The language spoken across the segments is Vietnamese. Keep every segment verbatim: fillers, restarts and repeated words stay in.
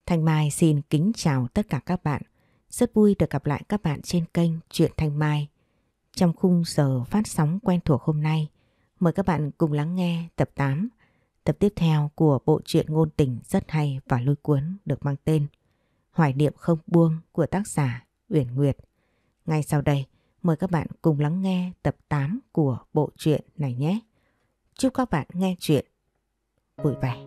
Thanh Mai xin kính chào tất cả các bạn. Rất vui được gặp lại các bạn trên kênh Truyện Thanh Mai. Trong khung giờ phát sóng quen thuộc hôm nay, mời các bạn cùng lắng nghe tập tám, tập tiếp theo của bộ truyện ngôn tình rất hay và lôi cuốn được mang tên Hoài niệm không buông của tác giả Uyển Nguyệt. Ngay sau đây, mời các bạn cùng lắng nghe tập tám của bộ truyện này nhé. Chúc các bạn nghe truyện vui vẻ.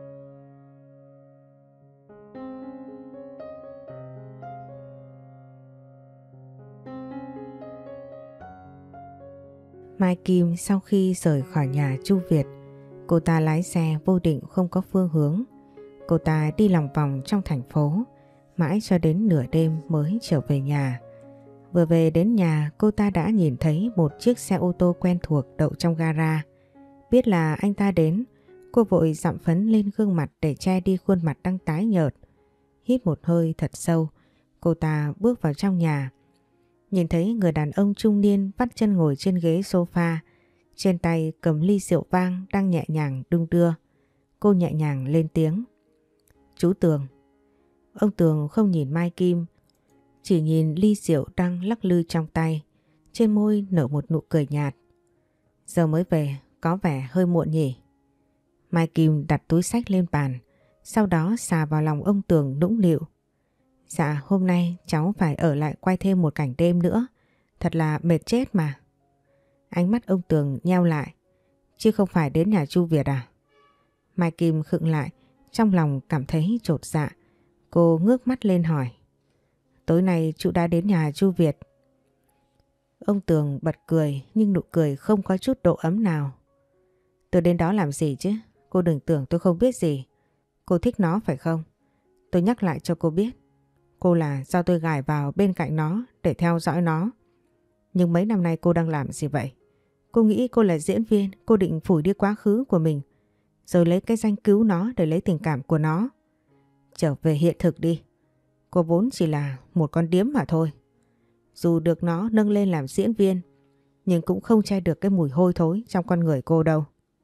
Mai Kim sau khi rời khỏi nhà Chu Việt, cô ta lái xe vô định không có phương hướng. Cô ta đi lòng vòng trong thành phố, mãi cho đến nửa đêm mới trở về nhà. Vừa về đến nhà, cô ta đã nhìn thấy một chiếc xe ô tô quen thuộc đậu trong gara. Biết là anh ta đến, cô vội dặm phấn lên gương mặt để che đi khuôn mặt đang tái nhợt. Hít một hơi thật sâu, cô ta bước vào trong nhà. Nhìn thấy người đàn ông trung niên vắt chân ngồi trên ghế sofa, trên tay cầm ly rượu vang đang nhẹ nhàng đung đưa. Cô nhẹ nhàng lên tiếng. Chú Tường. Ông Tường không nhìn Mai Kim, chỉ nhìn ly rượu đang lắc lư trong tay, trên môi nở một nụ cười nhạt. Giờ mới về, có vẻ hơi muộn nhỉ? Mai Kim đặt túi xách lên bàn, sau đó xà vào lòng ông Tường nũng nịu. Dạ, hôm nay cháu phải ở lại quay thêm một cảnh đêm nữa, thật là mệt chết mà. Ánh mắt ông Tường nheo lại. Chứ không phải đến nhà Chu Việt à? Mai Kim khựng lại, trong lòng cảm thấy chột dạ. Cô ngước mắt lên hỏi. Tối nay chú đã đến nhà Chu Việt? Ông Tường bật cười, nhưng nụ cười không có chút độ ấm nào. Tôi đến đó làm gì chứ? Cô đừng tưởng tôi không biết gì. Cô thích nó phải không? Tôi nhắc lại cho cô biết. Cô là do tôi gài vào bên cạnh nó để theo dõi nó. Nhưng mấy năm nay cô đang làm gì vậy? Cô nghĩ cô là diễn viên, cô định phủi đi quá khứ của mình, rồi lấy cái danh cứu nó để lấy tình cảm của nó. Trở về hiện thực đi. Cô vốn chỉ là một con điếm mà thôi. Dù được nó nâng lên làm diễn viên, nhưng cũng không che được cái mùi hôi thối trong con người cô đâu.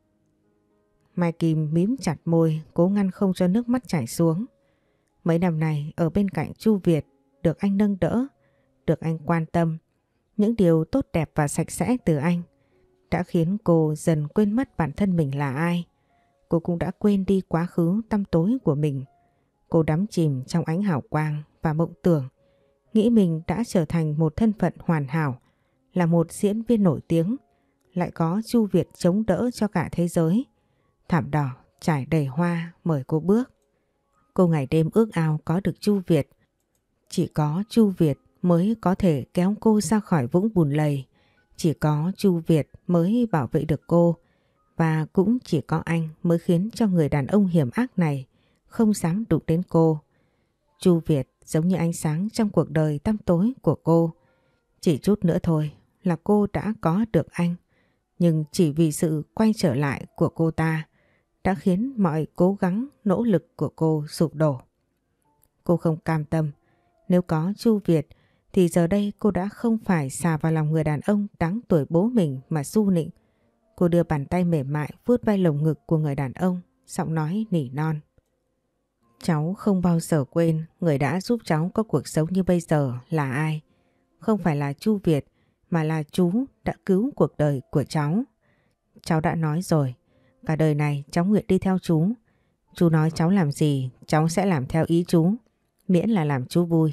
Mai Kim mím chặt môi, cố ngăn không cho nước mắt chảy xuống. Mấy năm này ở bên cạnh Chu Việt, được anh nâng đỡ, được anh quan tâm, những điều tốt đẹp và sạch sẽ từ anh đã khiến cô dần quên mất bản thân mình là ai. Cô cũng đã quên đi quá khứ tăm tối của mình. Cô đắm chìm trong ánh hào quang và mộng tưởng, nghĩ mình đã trở thành một thân phận hoàn hảo, là một diễn viên nổi tiếng, lại có Chu Việt chống đỡ cho cả thế giới. Thảm đỏ trải đầy hoa mời cô bước. Cô ngày đêm ước ao có được Chu Việt. Chỉ có Chu Việt mới có thể kéo cô ra khỏi vũng bùn lầy. Chỉ có Chu Việt mới bảo vệ được cô. Và cũng chỉ có anh mới khiến cho người đàn ông hiểm ác này không dám đụng đến cô. Chu Việt giống như ánh sáng trong cuộc đời tăm tối của cô. Chỉ chút nữa thôi là cô đã có được anh. Nhưng chỉ vì sự quay trở lại của cô ta đã khiến mọi cố gắng, nỗ lực của cô sụp đổ. Cô không cam tâm. Nếu có Chu Việt thì giờ đây cô đã không phải xà vào lòng người đàn ông đáng tuổi bố mình mà su nịnh. Cô đưa bàn tay mềm mại vuốt vai lồng ngực của người đàn ông, giọng nói nỉ non. Cháu không bao giờ quên người đã giúp cháu có cuộc sống như bây giờ là ai. Không phải là Chu Việt mà là chú đã cứu cuộc đời của cháu. Cháu đã nói rồi, cả đời này cháu nguyện đi theo chú. Chú nói cháu làm gì, cháu sẽ làm theo ý chú, miễn là làm chú vui.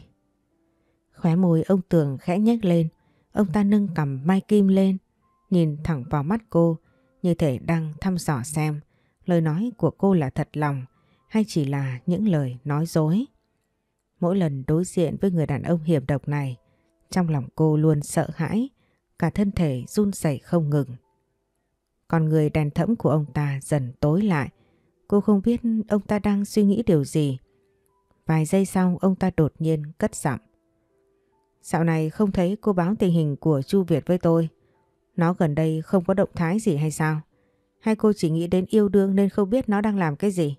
Khóe môi ông Tường khẽ nhếch lên, ông ta nâng cằm Mai Kim lên, nhìn thẳng vào mắt cô, như thể đang thăm dò xem lời nói của cô là thật lòng hay chỉ là những lời nói dối. Mỗi lần đối diện với người đàn ông hiểm độc này, trong lòng cô luôn sợ hãi, cả thân thể run rẩy không ngừng. Còn người đàn thẫm của ông ta dần tối lại. Cô không biết ông ta đang suy nghĩ điều gì. Vài giây sau ông ta đột nhiên cất giọng. Dạo này không thấy cô báo tình hình của Chu Việt với tôi. Nó gần đây không có động thái gì hay sao? Hay cô chỉ nghĩ đến yêu đương nên không biết nó đang làm cái gì?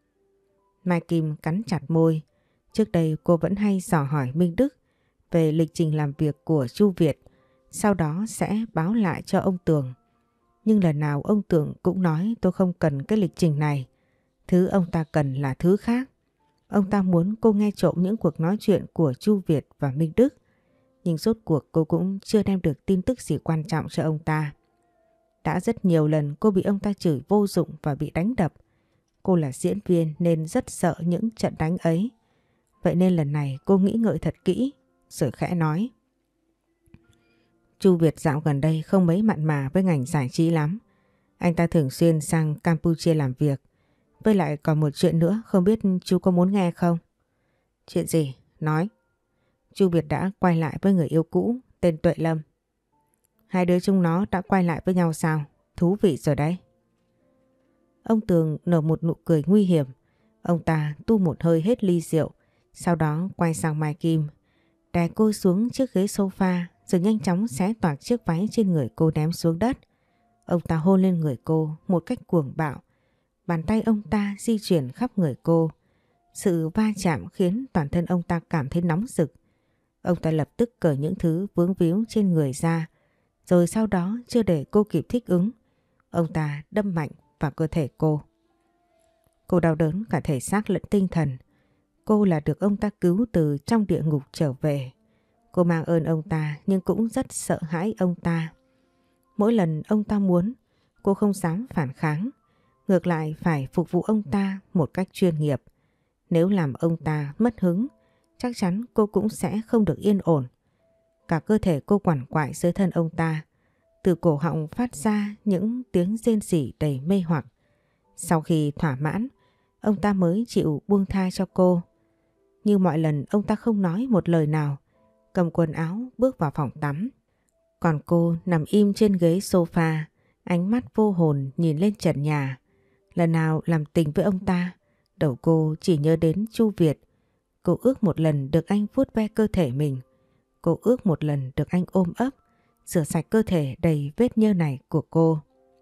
Mai Kim cắn chặt môi. Trước đây cô vẫn hay dò hỏi Minh Đức về lịch trình làm việc của Chu Việt, sau đó sẽ báo lại cho ông Tường. Nhưng lần nào ông Tường cũng nói tôi không cần cái lịch trình này. Thứ ông ta cần là thứ khác. Ông ta muốn cô nghe trộm những cuộc nói chuyện của Chu Việt và Minh Đức. Nhưng rốt cuộc cô cũng chưa đem được tin tức gì quan trọng cho ông ta. Đã rất nhiều lần cô bị ông ta chửi vô dụng và bị đánh đập. Cô là diễn viên nên rất sợ những trận đánh ấy. Vậy nên lần này cô nghĩ ngợi thật kỹ rồi khẽ nói. Chu Việt dạo gần đây không mấy mặn mà với ngành giải trí lắm. Anh ta thường xuyên sang Campuchia làm việc. Với lại còn một chuyện nữa, không biết chú có muốn nghe không? Chuyện gì? Nói. Chu Việt đã quay lại với người yêu cũ tên Tuệ Lâm. Hai đứa chúng nó đã quay lại với nhau sao? Thú vị rồi đấy. Ông Tường nở một nụ cười nguy hiểm. Ông ta tu một hơi hết ly rượu, sau đó quay sang Mai Kim, đè cô xuống chiếc ghế sofa rồi nhanh chóng xé toạc chiếc váy trên người cô ném xuống đất. Ông ta hôn lên người cô một cách cuồng bạo. Bàn tay ông ta di chuyển khắp người cô. Sự va chạm khiến toàn thân ông ta cảm thấy nóng rực. Ông ta lập tức cởi những thứ vướng víu trên người ra, rồi sau đó chưa để cô kịp thích ứng, ông ta đâm mạnh vào cơ thể cô. Cô đau đớn cả thể xác lẫn tinh thần. Cô là được ông ta cứu từ trong địa ngục trở về. Cô mang ơn ông ta nhưng cũng rất sợ hãi ông ta. Mỗi lần ông ta muốn, cô không dám phản kháng. Ngược lại phải phục vụ ông ta một cách chuyên nghiệp. Nếu làm ông ta mất hứng, chắc chắn cô cũng sẽ không được yên ổn. Cả cơ thể cô quằn quại dưới thân ông ta. Từ cổ họng phát ra những tiếng rên rỉ đầy mê hoặc. Sau khi thỏa mãn, ông ta mới chịu buông tha cho cô. Như mọi lần ông ta không nói một lời nào, cầm quần áo bước vào phòng tắm. Còn cô nằm im trên ghế sofa, ánh mắt vô hồn nhìn lên trần nhà. Lần nào làm tình với ông ta, đầu cô chỉ nhớ đến Chu Việt. Cô ước một lần được anh vuốt ve cơ thể mình. Cô ước một lần được anh ôm ấp, rửa sạch cơ thể đầy vết nhơ này của cô.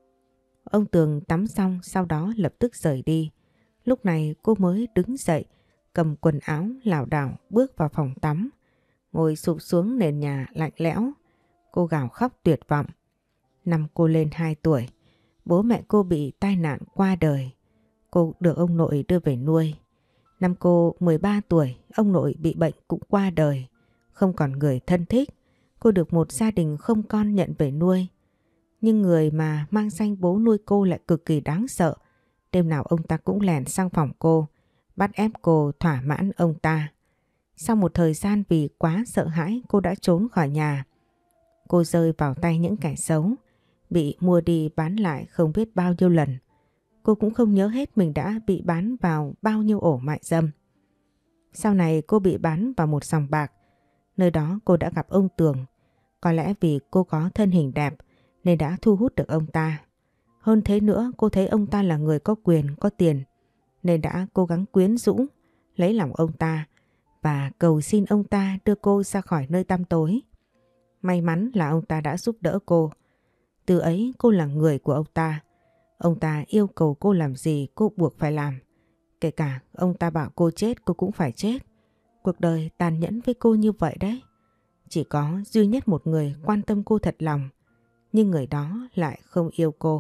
Ông Tường tắm xong sau đó lập tức rời đi. Lúc này cô mới đứng dậy, cầm quần áo lảo đảo bước vào phòng tắm. Ngồi sụp xuống nền nhà lạnh lẽo. Cô gào khóc tuyệt vọng. Năm cô lên hai tuổi, bố mẹ cô bị tai nạn qua đời. Cô được ông nội đưa về nuôi. Năm cô mười ba tuổi, ông nội bị bệnh cũng qua đời. Không còn người thân thích, cô được một gia đình không con nhận về nuôi. Nhưng người mà mang danh bố nuôi cô lại cực kỳ đáng sợ. Đêm nào ông ta cũng lèn sang phòng cô, bắt ép cô thỏa mãn ông ta. Sau một thời gian vì quá sợ hãi, cô đã trốn khỏi nhà. Cô rơi vào tay những kẻ xấu, bị mua đi bán lại không biết bao nhiêu lần. Cô cũng không nhớ hết mình đã bị bán vào bao nhiêu ổ mại dâm. Sau này cô bị bán vào một sòng bạc. Nơi đó cô đã gặp ông Tường. Có lẽ vì cô có thân hình đẹp nên đã thu hút được ông ta. Hơn thế nữa, cô thấy ông ta là người có quyền, có tiền nên đã cố gắng quyến rũ, lấy lòng ông ta và cầu xin ông ta đưa cô ra khỏi nơi tăm tối. May mắn là ông ta đã giúp đỡ cô. Từ ấy cô là người của ông ta. Ông ta yêu cầu cô làm gì cô buộc phải làm. Kể cả ông ta bảo cô chết cô cũng phải chết. Cuộc đời tàn nhẫn với cô như vậy đấy. Chỉ có duy nhất một người quan tâm cô thật lòng, nhưng người đó lại không yêu cô.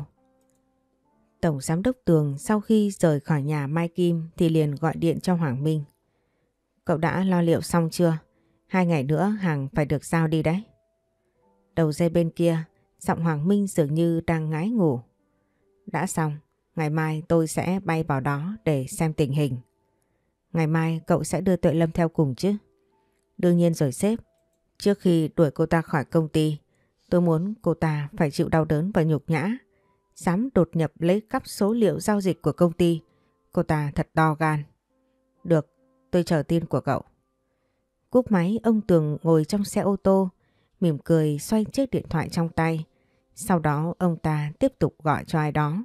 Tổng giám đốc Tường sau khi rời khỏi nhà Mai Kim thì liền gọi điện cho Hoàng Minh. Cậu đã lo liệu xong chưa? Hai ngày nữa hàng phải được giao đi đấy. Đầu dây bên kia, giọng Hoàng Minh dường như đang ngái ngủ. Đã xong, ngày mai tôi sẽ bay vào đó để xem tình hình. Ngày mai cậu sẽ đưa Tuệ Lâm theo cùng chứ? Đương nhiên rồi sếp. Trước khi đuổi cô ta khỏi công ty, tôi muốn cô ta phải chịu đau đớn và nhục nhã. Dám đột nhập lấy cắp số liệu giao dịch của công ty. Cô ta thật to gan. Được, tôi chờ tin của cậu. Cúp máy, ông Tường ngồi trong xe ô tô, mỉm cười xoay chiếc điện thoại trong tay. Sau đó ông ta tiếp tục gọi cho ai đó.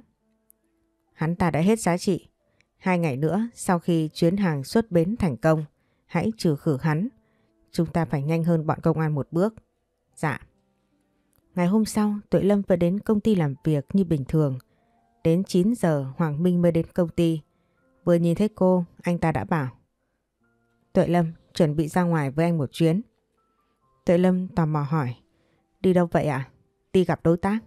Hắn ta đã hết giá trị. Hai ngày nữa sau khi chuyến hàng xuất bến thành công, hãy trừ khử hắn. Chúng ta phải nhanh hơn bọn công an một bước. Dạ. Ngày hôm sau, Tuệ Lâm vẫn đến công ty làm việc như bình thường. Đến chín giờ Hoàng Minh mới đến công ty. Vừa nhìn thấy cô, anh ta đã bảo. Tuệ Lâm, chuẩn bị ra ngoài với anh một chuyến. Tuệ Lâm tò mò hỏi. Đi đâu vậy ạ? À? Đi gặp đối tác.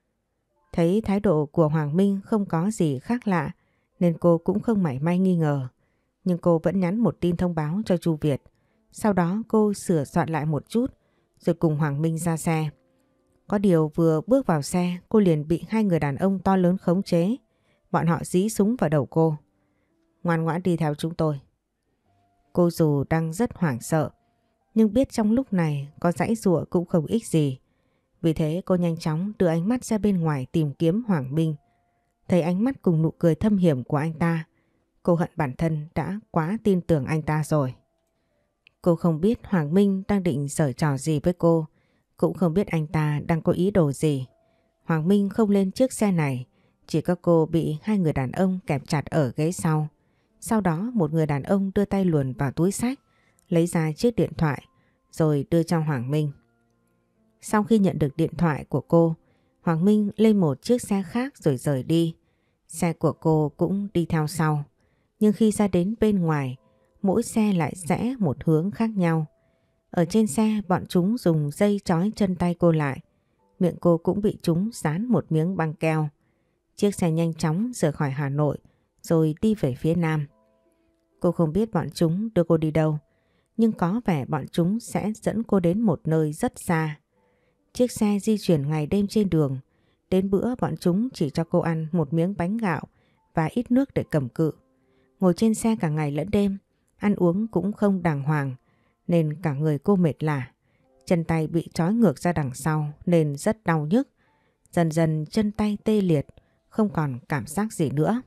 Thấy thái độ của Hoàng Minh không có gì khác lạ nên cô cũng không mảy may nghi ngờ. nhưng cô vẫn nhắn một tin thông báo cho Chu Việt. Sau đó cô sửa soạn lại một chút rồi cùng Hoàng Minh ra xe. Có điều vừa bước vào xe cô liền bị hai người đàn ông to lớn khống chế. Bọn họ dí súng vào đầu cô. Ngoan ngoãn đi theo chúng tôi. Cô dù đang rất hoảng sợ nhưng biết trong lúc này có giãy giụa cũng không ích gì. Vì thế cô nhanh chóng đưa ánh mắt ra bên ngoài tìm kiếm Hoàng Minh. Thấy ánh mắt cùng nụ cười thâm hiểm của anh ta, cô hận bản thân đã quá tin tưởng anh ta rồi. Cô không biết Hoàng Minh đang định giở trò gì với cô, cũng không biết anh ta đang có ý đồ gì. Hoàng Minh không lên chiếc xe này, chỉ có cô bị hai người đàn ông kẹp chặt ở ghế sau. Sau đó một người đàn ông đưa tay luồn vào túi xách, lấy ra chiếc điện thoại rồi đưa cho Hoàng Minh. Sau khi nhận được điện thoại của cô, Hoàng Minh lên một chiếc xe khác rồi rời đi. Xe của cô cũng đi theo sau. Nhưng khi ra đến bên ngoài, mỗi xe lại rẽ một hướng khác nhau. Ở trên xe bọn chúng dùng dây trói chân tay cô lại. Miệng cô cũng bị chúng dán một miếng băng keo. Chiếc xe nhanh chóng rời khỏi Hà Nội rồi đi về phía Nam. Cô không biết bọn chúng đưa cô đi đâu, nhưng có vẻ bọn chúng sẽ dẫn cô đến một nơi rất xa. Chiếc xe di chuyển ngày đêm trên đường. Đến bữa bọn chúng chỉ cho cô ăn một miếng bánh gạo và ít nước để cầm cự. Ngồi trên xe cả ngày lẫn đêm, ăn uống cũng không đàng hoàng nên cả người cô mệt lả. Chân tay bị trói ngược ra đằng sau nên rất đau nhức. Dần dần chân tay tê liệt, không còn cảm giác gì nữa.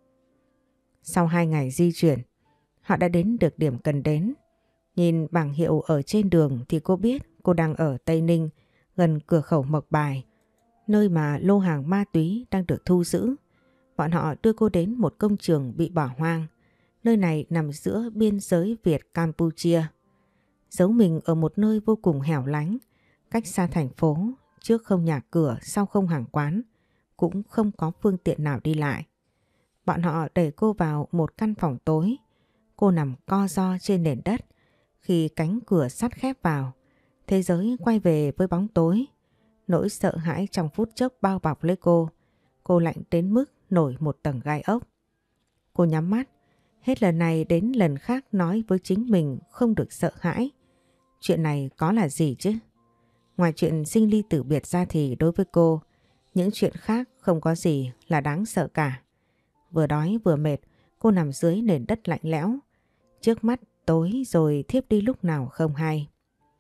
Sau hai ngày di chuyển, họ đã đến được điểm cần đến. Nhìn bảng hiệu ở trên đường thì cô biết cô đang ở Tây Ninh, gần cửa khẩu Mộc Bài, nơi mà lô hàng ma túy đang được thu giữ. Bọn họ đưa cô đến một công trường bị bỏ hoang. Nơi này nằm giữa biên giới Việt-Campuchia. Giấu mình ở một nơi vô cùng hẻo lánh, cách xa thành phố, trước không nhà cửa, sau không hàng quán, cũng không có phương tiện nào đi lại. Bọn họ đẩy cô vào một căn phòng tối. Cô nằm co ro trên nền đất. Khi cánh cửa sắt khép vào, thế giới quay về với bóng tối. Nỗi sợ hãi trong phút chốc bao bọc lấy cô. Cô lạnh đến mức nổi một tầng gai ốc. Cô nhắm mắt, hết lần này đến lần khác nói với chính mình không được sợ hãi. Chuyện này có là gì chứ? Ngoài chuyện sinh ly tử biệt ra thì đối với cô, những chuyện khác không có gì là đáng sợ cả. Vừa đói vừa mệt, cô nằm dưới nền đất lạnh lẽo. Trước mắt tối rồi thiếp đi lúc nào không hay.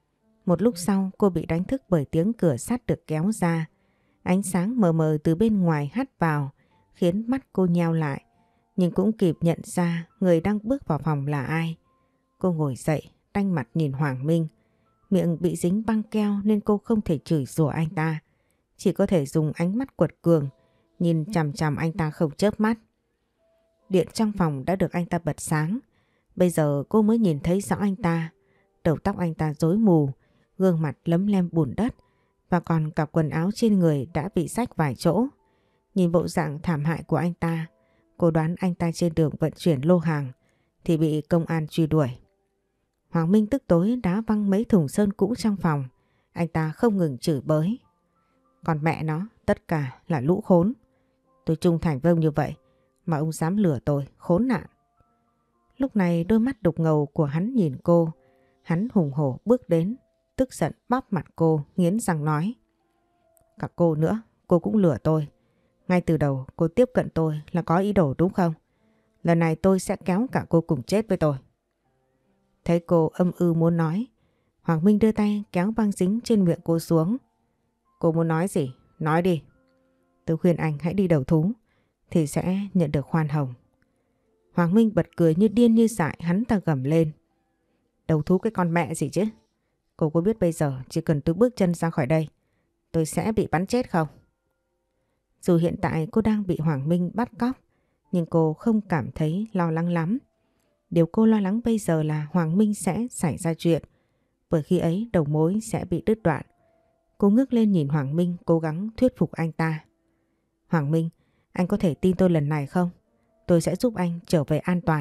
Một lúc sau cô bị đánh thức bởi tiếng cửa sắt được kéo ra. Ánh sáng mờ mờ từ bên ngoài hắt vào khiến mắt cô nheo lại. Nhưng cũng kịp nhận ra người đang bước vào phòng là ai. Cô ngồi dậy, đanh mặt nhìn Hoàng Minh. Miệng bị dính băng keo nên cô không thể chửi rủa anh ta. Chỉ có thể dùng ánh mắt quật cường, nhìn chằm chằm anh ta không chớp mắt. Điện trong phòng đã được anh ta bật sáng. Bây giờ cô mới nhìn thấy rõ anh ta. Đầu tóc anh ta rối mù, gương mặt lấm lem bùn đất và còn cả quần áo trên người đã bị rách vài chỗ. Nhìn bộ dạng thảm hại của anh ta, cô đoán anh ta trên đường vận chuyển lô hàng thì bị công an truy đuổi. Hoàng Minh tức tối đá văng mấy thùng sơn cũ trong phòng. Anh ta không ngừng chửi bới. Còn mẹ nó, tất cả là lũ khốn. Tôi trung thành với ông như vậy mà ông dám lừa tôi, khốn nạn. Lúc này đôi mắt đục ngầu của hắn nhìn cô. Hắn hùng hổ bước đến, tức giận bóp mặt cô, nghiến răng nói. Cả cô nữa, cô cũng lừa tôi. Ngay từ đầu cô tiếp cận tôi là có ý đồ đúng không? Lần này tôi sẽ kéo cả cô cùng chết với tôi. Thấy cô âm ư muốn nói, Hoàng Minh đưa tay kéo băng dính trên miệng cô xuống. Cô muốn nói gì? Nói đi. Tôi khuyên anh hãy đi đầu thú thì sẽ nhận được khoan hồng. Hoàng Minh bật cười như điên như dại, hắn ta gầm lên. Đầu thú cái con mẹ gì chứ? Cô có biết bây giờ chỉ cần tôi bước chân ra khỏi đây, tôi sẽ bị bắn chết không? Dù hiện tại cô đang bị Hoàng Minh bắt cóc, nhưng cô không cảm thấy lo lắng lắm. Điều cô lo lắng bây giờ là Hoàng Minh sẽ xảy ra chuyện, bởi khi ấy đầu mối sẽ bị đứt đoạn. Cô ngước lên nhìn Hoàng Minh cố gắng thuyết phục anh ta. Hoàng Minh, anh có thể tin tôi lần này không? Tôi sẽ giúp anh trở về an toàn.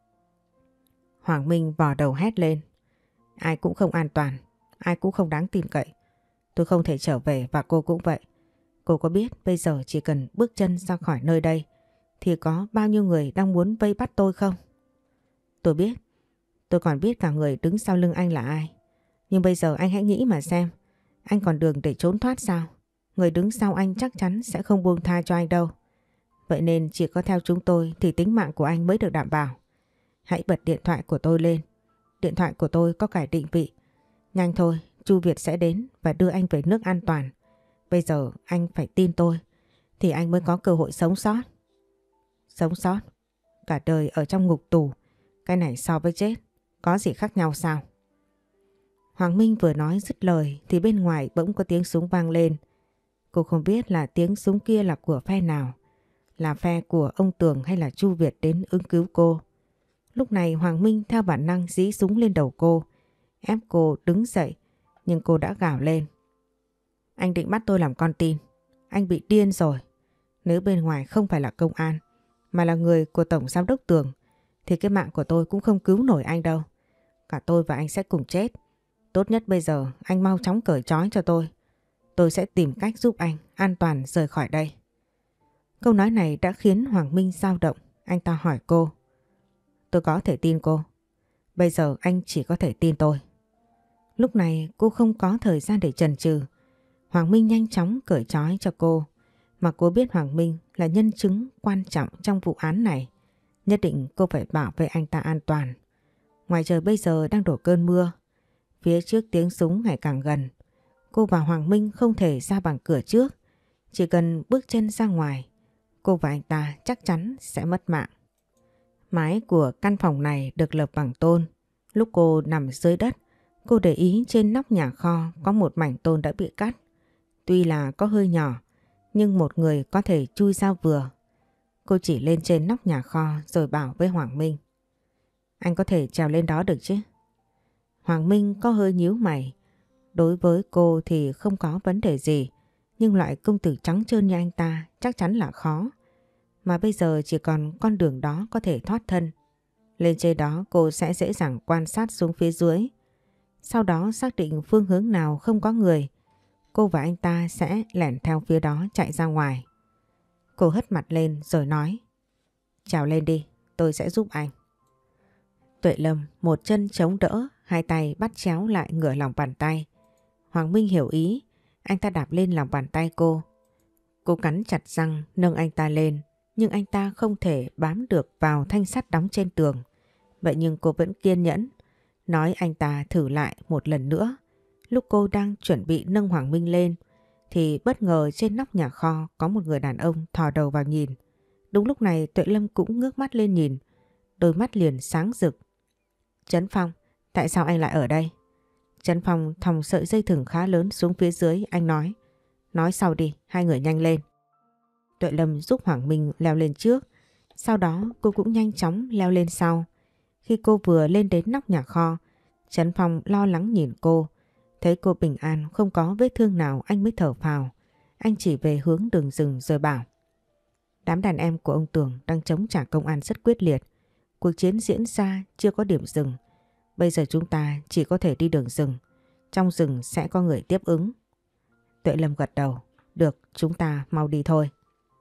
Hoàng Minh vò đầu hét lên. Ai cũng không an toàn, ai cũng không đáng tin cậy. Tôi không thể trở về và cô cũng vậy. Cô có biết bây giờ chỉ cần bước chân ra khỏi nơi đây thì có bao nhiêu người đang muốn vây bắt tôi không? Tôi biết, tôi còn biết cả người đứng sau lưng anh là ai. Nhưng bây giờ anh hãy nghĩ mà xem, anh còn đường để trốn thoát sao? Người đứng sau anh chắc chắn sẽ không buông tha cho anh đâu. Vậy nên chỉ có theo chúng tôi thì tính mạng của anh mới được đảm bảo. Hãy bật điện thoại của tôi lên. Điện thoại của tôi có cài định vị. Nhanh thôi, Chu Việt sẽ đến và đưa anh về nước an toàn. Bây giờ anh phải tin tôi, thì anh mới có cơ hội sống sót. Sống sót? Cả đời ở trong ngục tù, cái này so với chết, có gì khác nhau sao? Hoàng Minh vừa nói dứt lời thì bên ngoài bỗng có tiếng súng vang lên. Cô không biết là tiếng súng kia là của phe nào, là phe của ông Tường hay là Chu Việt đến ứng cứu cô. Lúc này Hoàng Minh theo bản năng dí súng lên đầu cô, ép cô đứng dậy, nhưng cô đã gào lên. Anh định bắt tôi làm con tin, anh bị điên rồi. Nếu bên ngoài không phải là công an, mà là người của Tổng Giám đốc Tường, thì cái mạng của tôi cũng không cứu nổi anh đâu. Cả tôi và anh sẽ cùng chết. Tốt nhất bây giờ anh mau chóng cởi trói cho tôi. Tôi sẽ tìm cách giúp anh an toàn rời khỏi đây. Câu nói này đã khiến Hoàng Minh dao động. Anh ta hỏi cô. Tôi có thể tin cô. Bây giờ anh chỉ có thể tin tôi. Lúc này cô không có thời gian để chần chừ. Hoàng Minh nhanh chóng cởi trói cho cô. Mà cô biết Hoàng Minh là nhân chứng quan trọng trong vụ án này. Nhất định cô phải bảo vệ anh ta an toàn. Ngoài trời bây giờ đang đổ cơn mưa. Phía trước tiếng súng ngày càng gần. Cô và Hoàng Minh không thể ra bằng cửa trước. Chỉ cần bước chân ra ngoài, cô và anh ta chắc chắn sẽ mất mạng. Mái của căn phòng này được lợp bằng tôn. Lúc cô nằm dưới đất, cô để ý trên nóc nhà kho có một mảnh tôn đã bị cắt. Tuy là có hơi nhỏ, nhưng một người có thể chui ra vừa. Cô chỉ lên trên nóc nhà kho rồi bảo với Hoàng Minh. Anh có thể trèo lên đó được chứ? Hoàng Minh có hơi nhíu mày. Đối với cô thì không có vấn đề gì, nhưng loại công tử trắng trơn như anh ta chắc chắn là khó. Mà bây giờ chỉ còn con đường đó có thể thoát thân. Lên trên đó cô sẽ dễ dàng quan sát xuống phía dưới. Sau đó xác định phương hướng nào không có người, cô và anh ta sẽ lẻn theo phía đó chạy ra ngoài. Cô hất mặt lên rồi nói. Trèo lên đi, tôi sẽ giúp anh. Tuệ Lâm một chân chống đỡ, hai tay bắt chéo lại ngửa lòng bàn tay. Hoàng Minh hiểu ý, anh ta đạp lên lòng bàn tay cô. Cô cắn chặt răng nâng anh ta lên, nhưng anh ta không thể bám được vào thanh sắt đóng trên tường. Vậy nhưng cô vẫn kiên nhẫn, nói anh ta thử lại một lần nữa. Lúc cô đang chuẩn bị nâng Hoàng Minh lên, thì bất ngờ trên nóc nhà kho có một người đàn ông thò đầu vào nhìn. Đúng lúc này Tuệ Lâm cũng ngước mắt lên nhìn, đôi mắt liền sáng rực. Trấn Phong, tại sao anh lại ở đây? Trấn Phong thòng sợi dây thừng khá lớn xuống phía dưới, anh nói. Nói sau đi, hai người nhanh lên. Tuệ Lâm giúp Hoàng Minh leo lên trước, sau đó cô cũng nhanh chóng leo lên sau. Khi cô vừa lên đến nóc nhà kho, Trấn Phong lo lắng nhìn cô. Thấy cô bình an không có vết thương nào anh mới thở phào. Anh chỉ về hướng đường rừng rồi bảo. Đám đàn em của ông Tường đang chống trả công an rất quyết liệt. Cuộc chiến diễn ra chưa có điểm dừng. Bây giờ chúng ta chỉ có thể đi đường rừng. Trong rừng sẽ có người tiếp ứng. Tuệ Lâm gật đầu. Được, chúng ta mau đi thôi.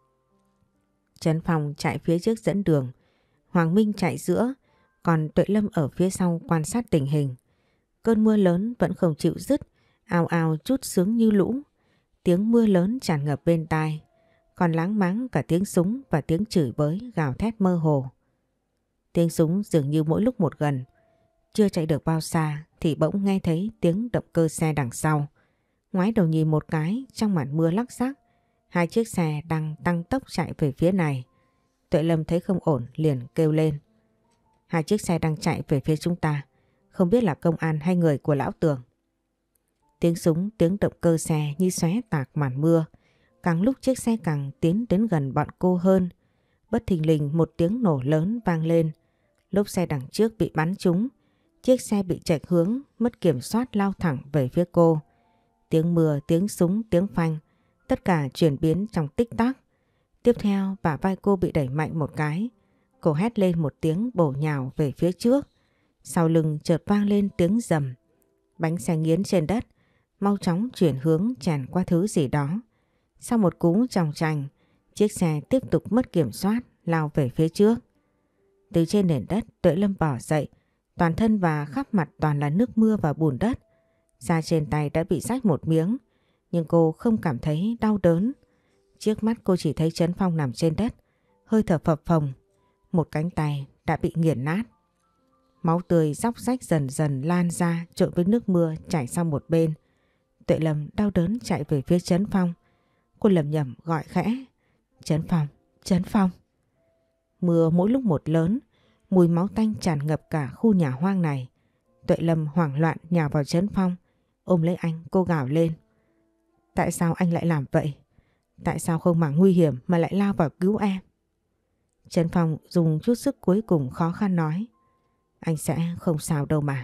Trấn Phong chạy phía trước dẫn đường. Hoàng Minh chạy giữa. Còn Tuệ Lâm ở phía sau quan sát tình hình. Cơn mưa lớn vẫn không chịu dứt. Ào ào trút xuống như lũ. Tiếng mưa lớn tràn ngập bên tai. Còn láng máng cả tiếng súng và tiếng chửi bới gào thét mơ hồ. Tiếng súng dường như mỗi lúc một gần. Chưa chạy được bao xa thì bỗng nghe thấy tiếng động cơ xe đằng sau. Ngoái đầu nhìn một cái, trong màn mưa lắc xắc, hai chiếc xe đang tăng tốc chạy về phía này. Tuệ Lâm thấy không ổn liền kêu lên. Hai chiếc xe đang chạy về phía chúng ta, không biết là công an hay người của lão Tường. Tiếng súng, tiếng động cơ xe như xóe tạc màn mưa. Càng lúc chiếc xe càng tiến đến gần bọn cô hơn. Bất thình lình một tiếng nổ lớn vang lên. Lốp xe đằng trước bị bắn trúng. Chiếc xe bị chệch hướng, mất kiểm soát lao thẳng về phía cô. Tiếng mưa, tiếng súng, tiếng phanh, tất cả chuyển biến trong tích tắc. Tiếp theo bả vai cô bị đẩy mạnh một cái. Cô hét lên một tiếng bổ nhào về phía trước. Sau lưng chợt vang lên tiếng rầm. Bánh xe nghiến trên đất, mau chóng chuyển hướng tràn qua thứ gì đó. Sau một cú chòng chành, chiếc xe tiếp tục mất kiểm soát lao về phía trước. Từ trên nền đất Tuệ Lâm bò dậy, toàn thân và khắp mặt toàn là nước mưa và bùn đất. Da trên tay đã bị rách một miếng, nhưng cô không cảm thấy đau đớn. Trước mắt cô chỉ thấy Trấn Phong nằm trên đất, hơi thở phập phồng, một cánh tay đã bị nghiền nát. Máu tươi róc rách dần dần lan ra trộn với nước mưa chảy sang một bên. Tuệ Lâm đau đớn chạy về phía Trấn Phong. Cô lẩm nhẩm gọi khẽ: Trấn Phong, Trấn Phong. Mưa mỗi lúc một lớn, mùi máu tanh tràn ngập cả khu nhà hoang này. Tuệ Lâm hoảng loạn nhào vào Trấn Phong, ôm lấy anh, cô gào lên: Tại sao anh lại làm vậy? Tại sao không màng nguy hiểm mà lại lao vào cứu em? Trấn Phong dùng chút sức cuối cùng khó khăn nói: Anh sẽ không sao đâu mà.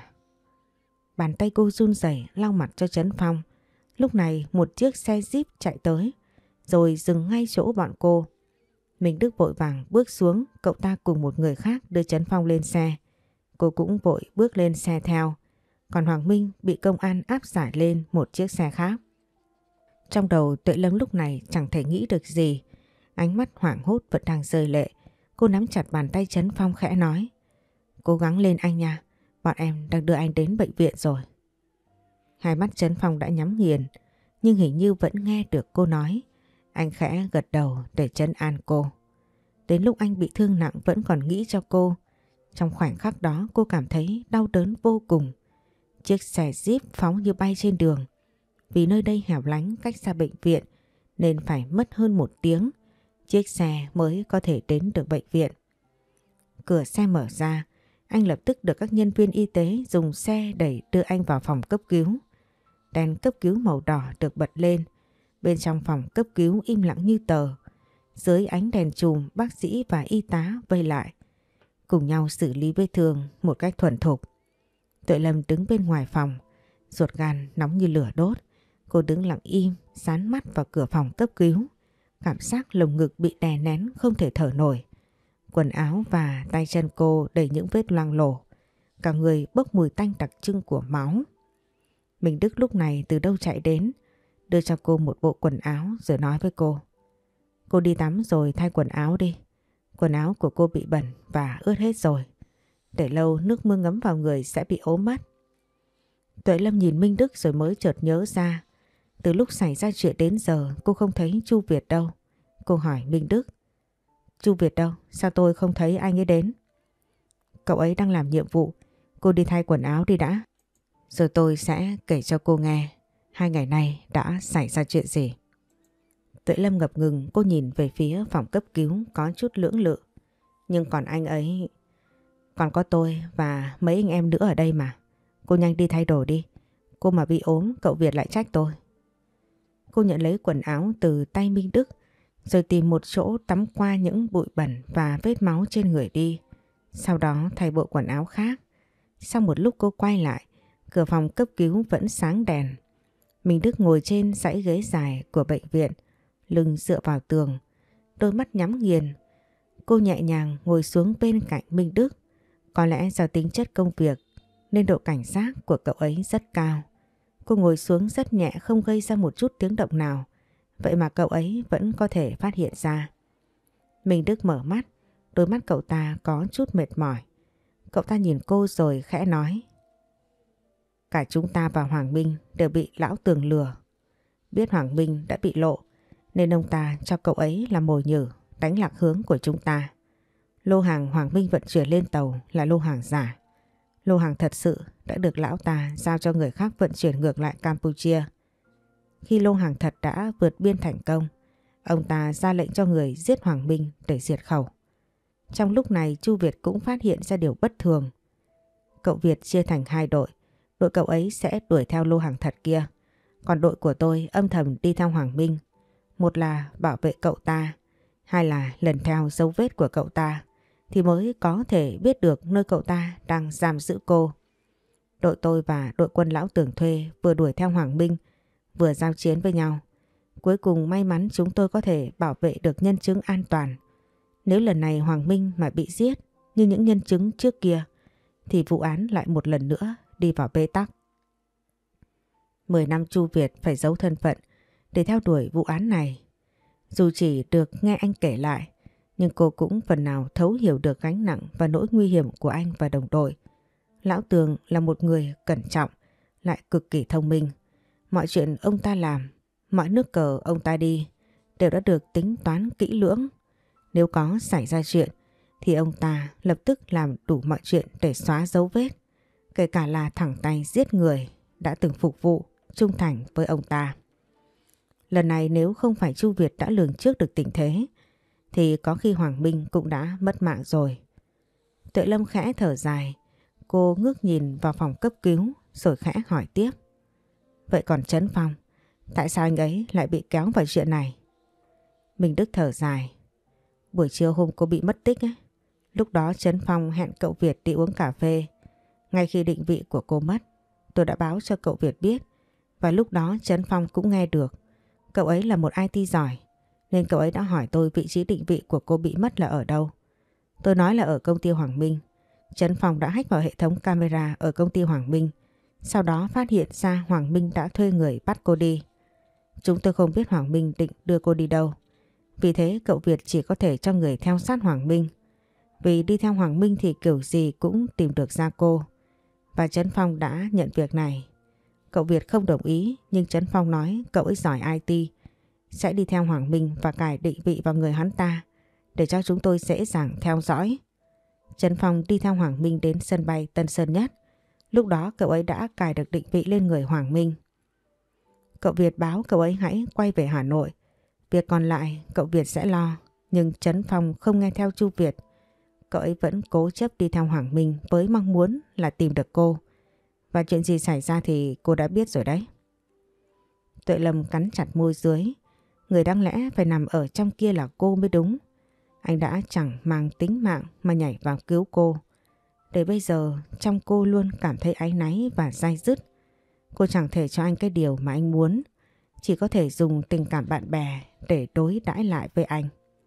Bàn tay cô run rẩy lau mặt cho Trấn Phong. Lúc này một chiếc xe Jeep chạy tới, rồi dừng ngay chỗ bọn cô. Minh Đức vội vàng bước xuống, cậu ta cùng một người khác đưa Trấn Phong lên xe. Cô cũng vội bước lên xe theo. Còn Hoàng Minh bị công an áp giải lên một chiếc xe khác. Trong đầu Tuệ Lâm lúc này chẳng thể nghĩ được gì. Ánh mắt hoảng hốt vẫn đang rơi lệ. Cô nắm chặt bàn tay Trấn Phong khẽ nói: Cố gắng lên anh nha, bọn em đang đưa anh đến bệnh viện rồi. Hai mắt Trấn Phong đã nhắm nghiền, nhưng hình như vẫn nghe được cô nói. Anh khẽ gật đầu để trấn an cô. Đến lúc anh bị thương nặng vẫn còn nghĩ cho cô. Trong khoảnh khắc đó cô cảm thấy đau đớn vô cùng. Chiếc xe Jeep phóng như bay trên đường. Vì nơi đây hẻo lánh cách xa bệnh viện nên phải mất hơn một tiếng chiếc xe mới có thể đến được bệnh viện. Cửa xe mở ra, anh lập tức được các nhân viên y tế dùng xe đẩy đưa anh vào phòng cấp cứu. Đèn cấp cứu màu đỏ được bật lên. Bên trong phòng cấp cứu im lặng như tờ. Dưới ánh đèn chùm, bác sĩ và y tá vây lại, cùng nhau xử lý vết thương một cách thuần thục. Tuệ Lâm đứng bên ngoài phòng, ruột gan nóng như lửa đốt. Cô đứng lặng im, dán mắt vào cửa phòng cấp cứu. Cảm giác lồng ngực bị đè nén không thể thở nổi. Quần áo và tay chân cô đầy những vết loang lổ. Cả người bốc mùi tanh đặc trưng của máu. Minh Đức lúc này từ đâu chạy đến, đưa cho cô một bộ quần áo rồi nói với cô: Cô đi tắm rồi thay quần áo đi. Quần áo của cô bị bẩn và ướt hết rồi. Để lâu nước mưa ngấm vào người sẽ bị ốm mất. Tuệ Lâm nhìn Minh Đức rồi mới chợt nhớ ra. Từ lúc xảy ra chuyện đến giờ cô không thấy Chu Việt đâu. Cô hỏi Minh Đức: Chu Việt đâu? Sao tôi không thấy anh ấy đến? Cậu ấy đang làm nhiệm vụ. Cô đi thay quần áo đi đã, rồi tôi sẽ kể cho cô nghe hai ngày nay đã xảy ra chuyện gì. Tuệ Lâm ngập ngừng, cô nhìn về phía phòng cấp cứu có chút lưỡng lự. Nhưng còn anh ấy... Còn có tôi và mấy anh em nữa ở đây mà. Cô nhanh đi thay đồ đi. Cô mà bị ốm cậu Việt lại trách tôi. Cô nhận lấy quần áo từ tay Minh Đức, rồi tìm một chỗ tắm qua những bụi bẩn và vết máu trên người đi. Sau đó thay bộ quần áo khác. Sau một lúc cô quay lại, cửa phòng cấp cứu vẫn sáng đèn. Minh Đức ngồi trên dãy ghế dài của bệnh viện, lưng dựa vào tường, đôi mắt nhắm nghiền. Cô nhẹ nhàng ngồi xuống bên cạnh Minh Đức. Có lẽ do tính chất công việc nên độ cảnh giác của cậu ấy rất cao. Cô ngồi xuống rất nhẹ, không gây ra một chút tiếng động nào. Vậy mà cậu ấy vẫn có thể phát hiện ra. Minh Đức mở mắt, đôi mắt cậu ta có chút mệt mỏi. Cậu ta nhìn cô rồi khẽ nói: Cả chúng ta và Hoàng Minh đều bị lão Tường lừa. Biết Hoàng Minh đã bị lộ nên ông ta cho cậu ấy làm mồi nhử đánh lạc hướng của chúng ta. Lô hàng Hoàng Minh vận chuyển lên tàu là lô hàng giả. Lô hàng thật sự đã được lão ta giao cho người khác vận chuyển ngược lại Campuchia. Khi lô hàng thật đã vượt biên thành công, ông ta ra lệnh cho người giết Hoàng Minh để diệt khẩu. Trong lúc này Chu Việt cũng phát hiện ra điều bất thường. Cậu Việt chia thành hai đội. Đội cậu ấy sẽ đuổi theo lô hàng thật kia. Còn đội của tôi âm thầm đi theo Hoàng Minh. Một là bảo vệ cậu ta, hai là lần theo dấu vết của cậu ta thì mới có thể biết được nơi cậu ta đang giam giữ cô. Đội tôi và đội quân lão Tường thuê vừa đuổi theo Hoàng Minh, vừa giao chiến với nhau. Cuối cùng may mắn chúng tôi có thể bảo vệ được nhân chứng an toàn. Nếu lần này Hoàng Minh mà bị giết như những nhân chứng trước kia thì vụ án lại một lần nữa đi vào bế tắc. Mười năm Chu Việt phải giấu thân phận để theo đuổi vụ án này. Dù chỉ được nghe anh kể lại, Nhưng cô cũng phần nào thấu hiểu được gánh nặng và nỗi nguy hiểm của anh và đồng đội. Lão Tường là một người cẩn trọng, lại cực kỳ thông minh. Mọi chuyện ông ta làm, mọi nước cờ ông ta đi đều đã được tính toán kỹ lưỡng. Nếu có xảy ra chuyện thì ông ta lập tức làm đủ mọi chuyện để xóa dấu vết, kể cả là thẳng tay giết người đã từng phục vụ trung thành với ông ta. Lần này nếu không phải Chu Việt đã lường trước được tình thế thì có khi Hoàng Minh cũng đã mất mạng rồi. Tuệ Lâm khẽ thở dài, cô ngước nhìn vào phòng cấp cứu rồi khẽ hỏi tiếp. Vậy còn Trấn Phong, tại sao anh ấy lại bị kéo vào chuyện này? Minh Đức thở dài. Buổi trưa hôm cô bị mất tích ấy, lúc đó Trấn Phong hẹn cậu Việt đi uống cà phê. Ngay khi định vị của cô mất, tôi đã báo cho cậu Việt biết và lúc đó Trấn Phong cũng nghe được. Cậu ấy là một i tê giỏi nên cậu ấy đã hỏi tôi vị trí định vị của cô bị mất là ở đâu. Tôi nói là ở công ty Hoàng Minh. Trấn Phong đã hack vào hệ thống camera ở công ty Hoàng Minh. Sau đó phát hiện ra Hoàng Minh đã thuê người bắt cô đi. Chúng tôi không biết Hoàng Minh định đưa cô đi đâu. Vì thế cậu Việt chỉ có thể cho người theo sát Hoàng Minh. Vì đi theo Hoàng Minh thì kiểu gì cũng tìm được ra cô. Và Trấn Phong đã nhận việc này. Cậu Việt không đồng ý nhưng Trấn Phong nói cậu ấy giỏi i tê, sẽ đi theo Hoàng Minh và cài định vị vào người hắn ta để cho chúng tôi dễ dàng theo dõi. Trấn Phong đi theo Hoàng Minh đến sân bay Tân Sơn Nhất. Lúc đó cậu ấy đã cài được định vị lên người Hoàng Minh. Cậu Việt báo cậu ấy hãy quay về Hà Nội. Việc còn lại cậu Việt sẽ lo. Nhưng Trấn Phong không nghe theo Chu Việt. Cậu ấy vẫn cố chấp đi theo Hoàng Minh với mong muốn là tìm được cô. Và chuyện gì xảy ra thì cô đã biết rồi đấy. Tuệ Lâm cắn chặt môi dưới. Người đáng lẽ phải nằm ở trong kia là cô mới đúng. Anh đã chẳng mang tính mạng mà nhảy vào cứu cô. Để bây giờ trong cô luôn cảm thấy áy náy và day dứt. Cô chẳng thể cho anh cái điều mà anh muốn. Chỉ có thể dùng tình cảm bạn bè để đối đãi lại với anh.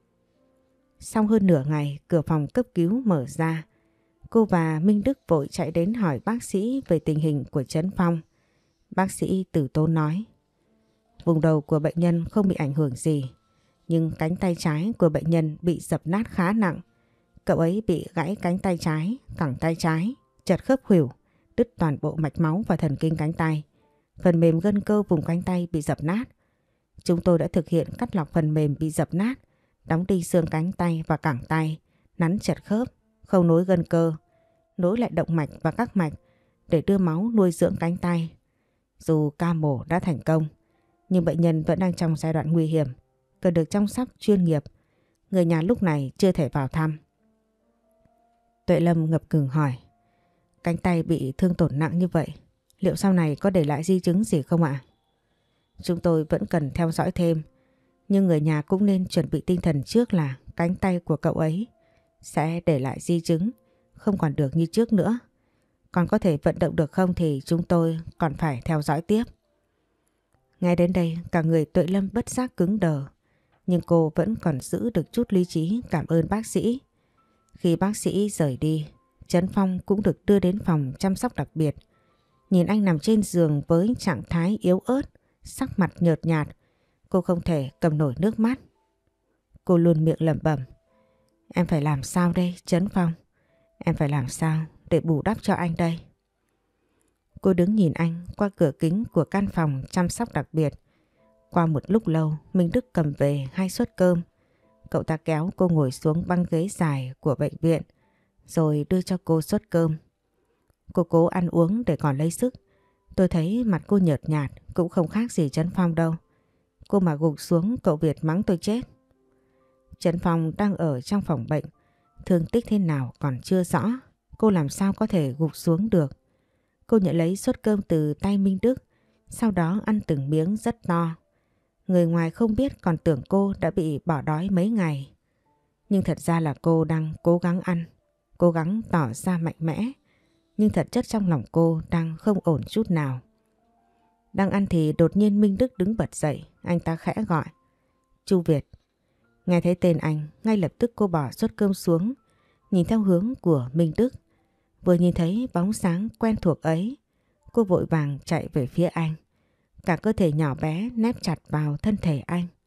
Sau hơn nửa ngày, cửa phòng cấp cứu mở ra. Cô và Minh Đức vội chạy đến hỏi bác sĩ về tình hình của Trấn Phong. Bác sĩ Tử Tốn nói. Vùng đầu của bệnh nhân không bị ảnh hưởng gì. Nhưng cánh tay trái của bệnh nhân bị dập nát khá nặng. Cậu ấy bị gãy cánh tay trái, cẳng tay trái, chật khớp khuỷu, đứt toàn bộ mạch máu và thần kinh cánh tay. Phần mềm gân cơ vùng cánh tay bị dập nát. Chúng tôi đã thực hiện cắt lọc phần mềm bị dập nát, đóng đi xương cánh tay và cẳng tay, nắn chật khớp, khâu nối gân cơ, nối lại động mạch và các mạch để đưa máu nuôi dưỡng cánh tay. Dù ca mổ đã thành công, nhưng bệnh nhân vẫn đang trong giai đoạn nguy hiểm, cần được chăm sóc chuyên nghiệp. Người nhà lúc này chưa thể vào thăm. Tuệ Lâm ngập ngừng hỏi. Cánh tay bị thương tổn nặng như vậy, liệu sau này có để lại di chứng gì không ạ? Chúng tôi vẫn cần theo dõi thêm, nhưng người nhà cũng nên chuẩn bị tinh thần trước là cánh tay của cậu ấy sẽ để lại di chứng, không còn được như trước nữa. Còn có thể vận động được không thì chúng tôi còn phải theo dõi tiếp. Ngay đến đây cả người Tuệ Lâm bất giác cứng đờ, nhưng cô vẫn còn giữ được chút lý trí cảm ơn bác sĩ. Khi bác sĩ rời đi, Trấn Phong cũng được đưa đến phòng chăm sóc đặc biệt. Nhìn anh nằm trên giường với trạng thái yếu ớt, sắc mặt nhợt nhạt, cô không thể cầm nổi nước mắt. Cô luôn miệng lẩm bẩm. Em phải làm sao đây Trấn Phong? Em phải làm sao để bù đắp cho anh đây? Cô đứng nhìn anh qua cửa kính của căn phòng chăm sóc đặc biệt. Qua một lúc lâu, Minh Đức cầm về hai suất cơm. Cậu ta kéo cô ngồi xuống băng ghế dài của bệnh viện, rồi đưa cho cô suất cơm. Cô cố ăn uống để còn lấy sức. Tôi thấy mặt cô nhợt nhạt, cũng không khác gì Trấn Phong đâu. Cô mà gục xuống cậu Việt mắng tôi chết. Trấn Phong đang ở trong phòng bệnh, thương tích thế nào còn chưa rõ. Cô làm sao có thể gục xuống được. Cô nhận lấy suất cơm từ tay Minh Đức, sau đó ăn từng miếng rất to. Người ngoài không biết còn tưởng cô đã bị bỏ đói mấy ngày. Nhưng thật ra là cô đang cố gắng ăn, cố gắng tỏ ra mạnh mẽ. Nhưng thật chất trong lòng cô đang không ổn chút nào. Đang ăn thì đột nhiên Minh Đức đứng bật dậy, anh ta khẽ gọi. Chu Việt. Nghe thấy tên anh, ngay lập tức cô bỏ suất cơm xuống, nhìn theo hướng của Minh Đức. Vừa nhìn thấy bóng sáng quen thuộc ấy, cô vội vàng chạy về phía anh. Cả cơ thể nhỏ bé nép chặt vào thân thể anh,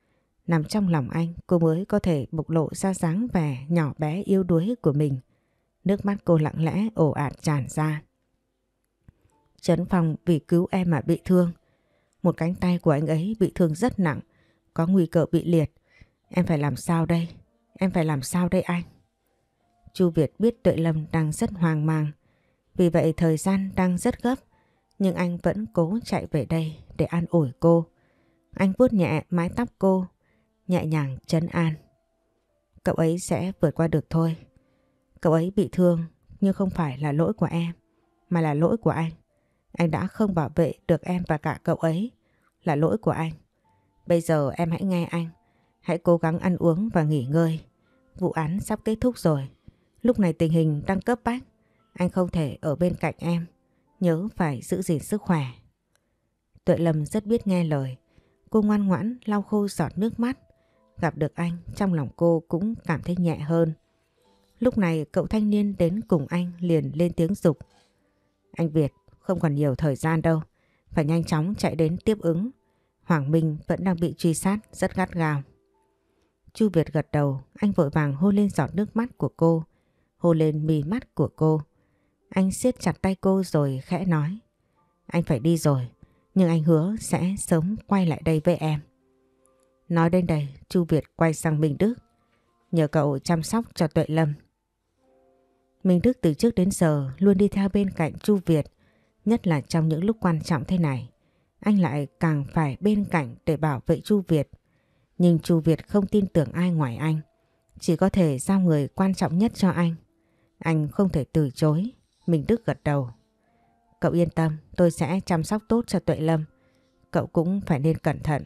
Nằm trong lòng anh, cô mới có thể bộc lộ ra dáng vẻ nhỏ bé yếu đuối của mình. Nước mắt cô lặng lẽ ồ ạt tràn ra. Trấn Phong vì cứu em mà bị thương. Một cánh tay của anh ấy bị thương rất nặng, có nguy cơ bị liệt. Em phải làm sao đây? Em phải làm sao đây anh? Chu Việt biết Tuệ Lâm đang rất hoang mang. Vì vậy thời gian đang rất gấp, nhưng anh vẫn cố chạy về đây để an ủi cô. Anh vuốt nhẹ mái tóc cô, nhẹ nhàng trấn an. Cậu ấy sẽ vượt qua được thôi. Cậu ấy bị thương nhưng không phải là lỗi của em, mà là lỗi của anh. Anh đã không bảo vệ được em và cả cậu ấy, là lỗi của anh. Bây giờ em hãy nghe anh, hãy cố gắng ăn uống và nghỉ ngơi. Vụ án sắp kết thúc rồi, lúc này tình hình đang cấp bách. Anh không thể ở bên cạnh em, nhớ phải giữ gìn sức khỏe. Tuệ Lâm rất biết nghe lời. Cô ngoan ngoãn lau khô giọt nước mắt. Gặp được anh, trong lòng cô cũng cảm thấy nhẹ hơn. Lúc này cậu thanh niên đến cùng anh liền lên tiếng giục. Anh Việt, không còn nhiều thời gian đâu, phải nhanh chóng chạy đến tiếp ứng. Hoàng Minh vẫn đang bị truy sát rất gắt gao. Chu Việt gật đầu, anh vội vàng hôn lên giọt nước mắt của cô, hôn lên mí mắt của cô. Anh siết chặt tay cô rồi khẽ nói. Anh phải đi rồi, nhưng anh hứa sẽ sớm quay lại đây với em. Nói đến đây, Chu Việt quay sang Minh Đức. Nhờ cậu chăm sóc cho Tuệ Lâm. Minh Đức từ trước đến giờ luôn đi theo bên cạnh Chu Việt, nhất là trong những lúc quan trọng thế này. Anh lại càng phải bên cạnh để bảo vệ Chu Việt. Nhưng Chu Việt không tin tưởng ai ngoài anh, chỉ có thể giao người quan trọng nhất cho anh. Anh không thể từ chối. Minh Đức gật đầu. Cậu yên tâm, tôi sẽ chăm sóc tốt cho Tuệ Lâm. Cậu cũng phải nên cẩn thận.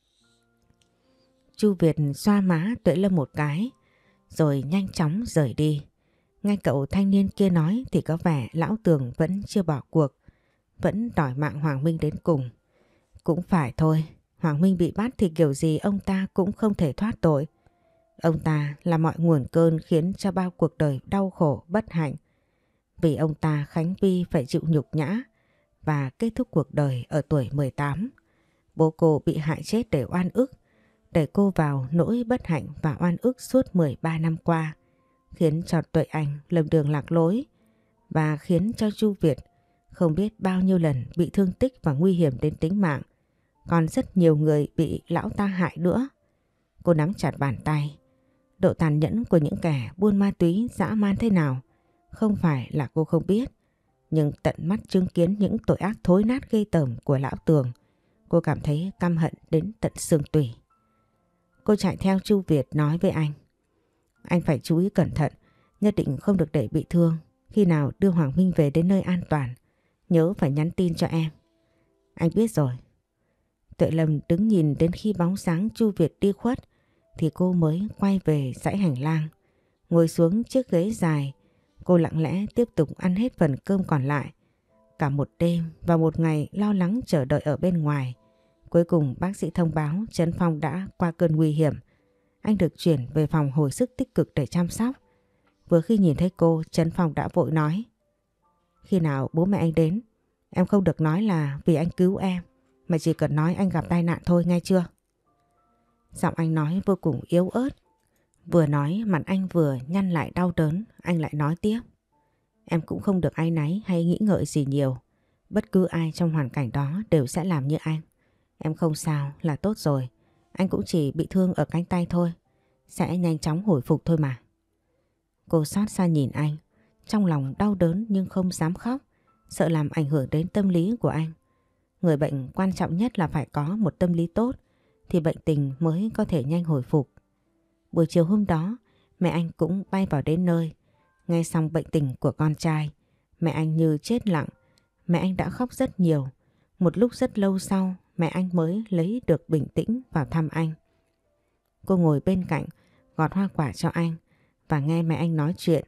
Chu Việt xoa má Tuệ Lâm một cái, rồi nhanh chóng rời đi. Nghe cậu thanh niên kia nói thì có vẻ lão Tường vẫn chưa bỏ cuộc, vẫn đòi mạng Hoàng Minh đến cùng. Cũng phải thôi, Hoàng Minh bị bắt thì kiểu gì ông ta cũng không thể thoát tội. Ông ta là mọi nguồn cơn khiến cho bao cuộc đời đau khổ bất hạnh. Vì ông ta Khánh Vi phải chịu nhục nhã và kết thúc cuộc đời ở tuổi mười tám. Bố cô bị hại chết để oan ức, đẩy cô vào nỗi bất hạnh và oan ức suốt mười ba năm qua, khiến cho Tuệ Anh lầm đường lạc lối và khiến cho Chu Việt không biết bao nhiêu lần bị thương tích và nguy hiểm đến tính mạng. Còn rất nhiều người bị lão ta hại nữa. Cô nắm chặt bàn tay. Độ tàn nhẫn của những kẻ buôn ma túy dã man thế nào không phải là cô không biết. Nhưng tận mắt chứng kiến những tội ác thối nát ghê tởm của lão Tường, cô cảm thấy căm hận đến tận xương tủy. Cô chạy theo Chu Việt nói với anh. Anh phải chú ý cẩn thận, nhất định không được để bị thương. Khi nào đưa Hoàng Minh về đến nơi an toàn, nhớ phải nhắn tin cho em. Anh biết rồi. Tuệ Lâm đứng nhìn đến khi bóng dáng Chu Việt đi khuất thì cô mới quay về dãy hành lang. Ngồi xuống chiếc ghế dài, cô lặng lẽ tiếp tục ăn hết phần cơm còn lại. Cả một đêm và một ngày lo lắng chờ đợi ở bên ngoài. Cuối cùng bác sĩ thông báo Trấn Phong đã qua cơn nguy hiểm. Anh được chuyển về phòng hồi sức tích cực để chăm sóc. Vừa khi nhìn thấy cô, Trấn Phong đã vội nói. Khi nào bố mẹ anh đến, em không được nói là vì anh cứu em, mà chỉ cần nói anh gặp tai nạn thôi, nghe chưa? Giọng anh nói vô cùng yếu ớt. Vừa nói mặt anh vừa nhăn lại đau đớn. Anh lại nói tiếp. Em cũng không được áy náy hay nghĩ ngợi gì nhiều. Bất cứ ai trong hoàn cảnh đó đều sẽ làm như anh. Em không sao là tốt rồi. Anh cũng chỉ bị thương ở cánh tay thôi, sẽ nhanh chóng hồi phục thôi mà. Cô xót xa nhìn anh, trong lòng đau đớn nhưng không dám khóc, sợ làm ảnh hưởng đến tâm lý của anh. Người bệnh quan trọng nhất là phải có một tâm lý tốt thì bệnh tình mới có thể nhanh hồi phục. Buổi chiều hôm đó, mẹ anh cũng bay vào đến nơi. Nghe xong bệnh tình của con trai, mẹ anh như chết lặng. Mẹ anh đã khóc rất nhiều. Một lúc rất lâu sau, mẹ anh mới lấy được bình tĩnh vào thăm anh. Cô ngồi bên cạnh, gọt hoa quả cho anh và nghe mẹ anh nói chuyện.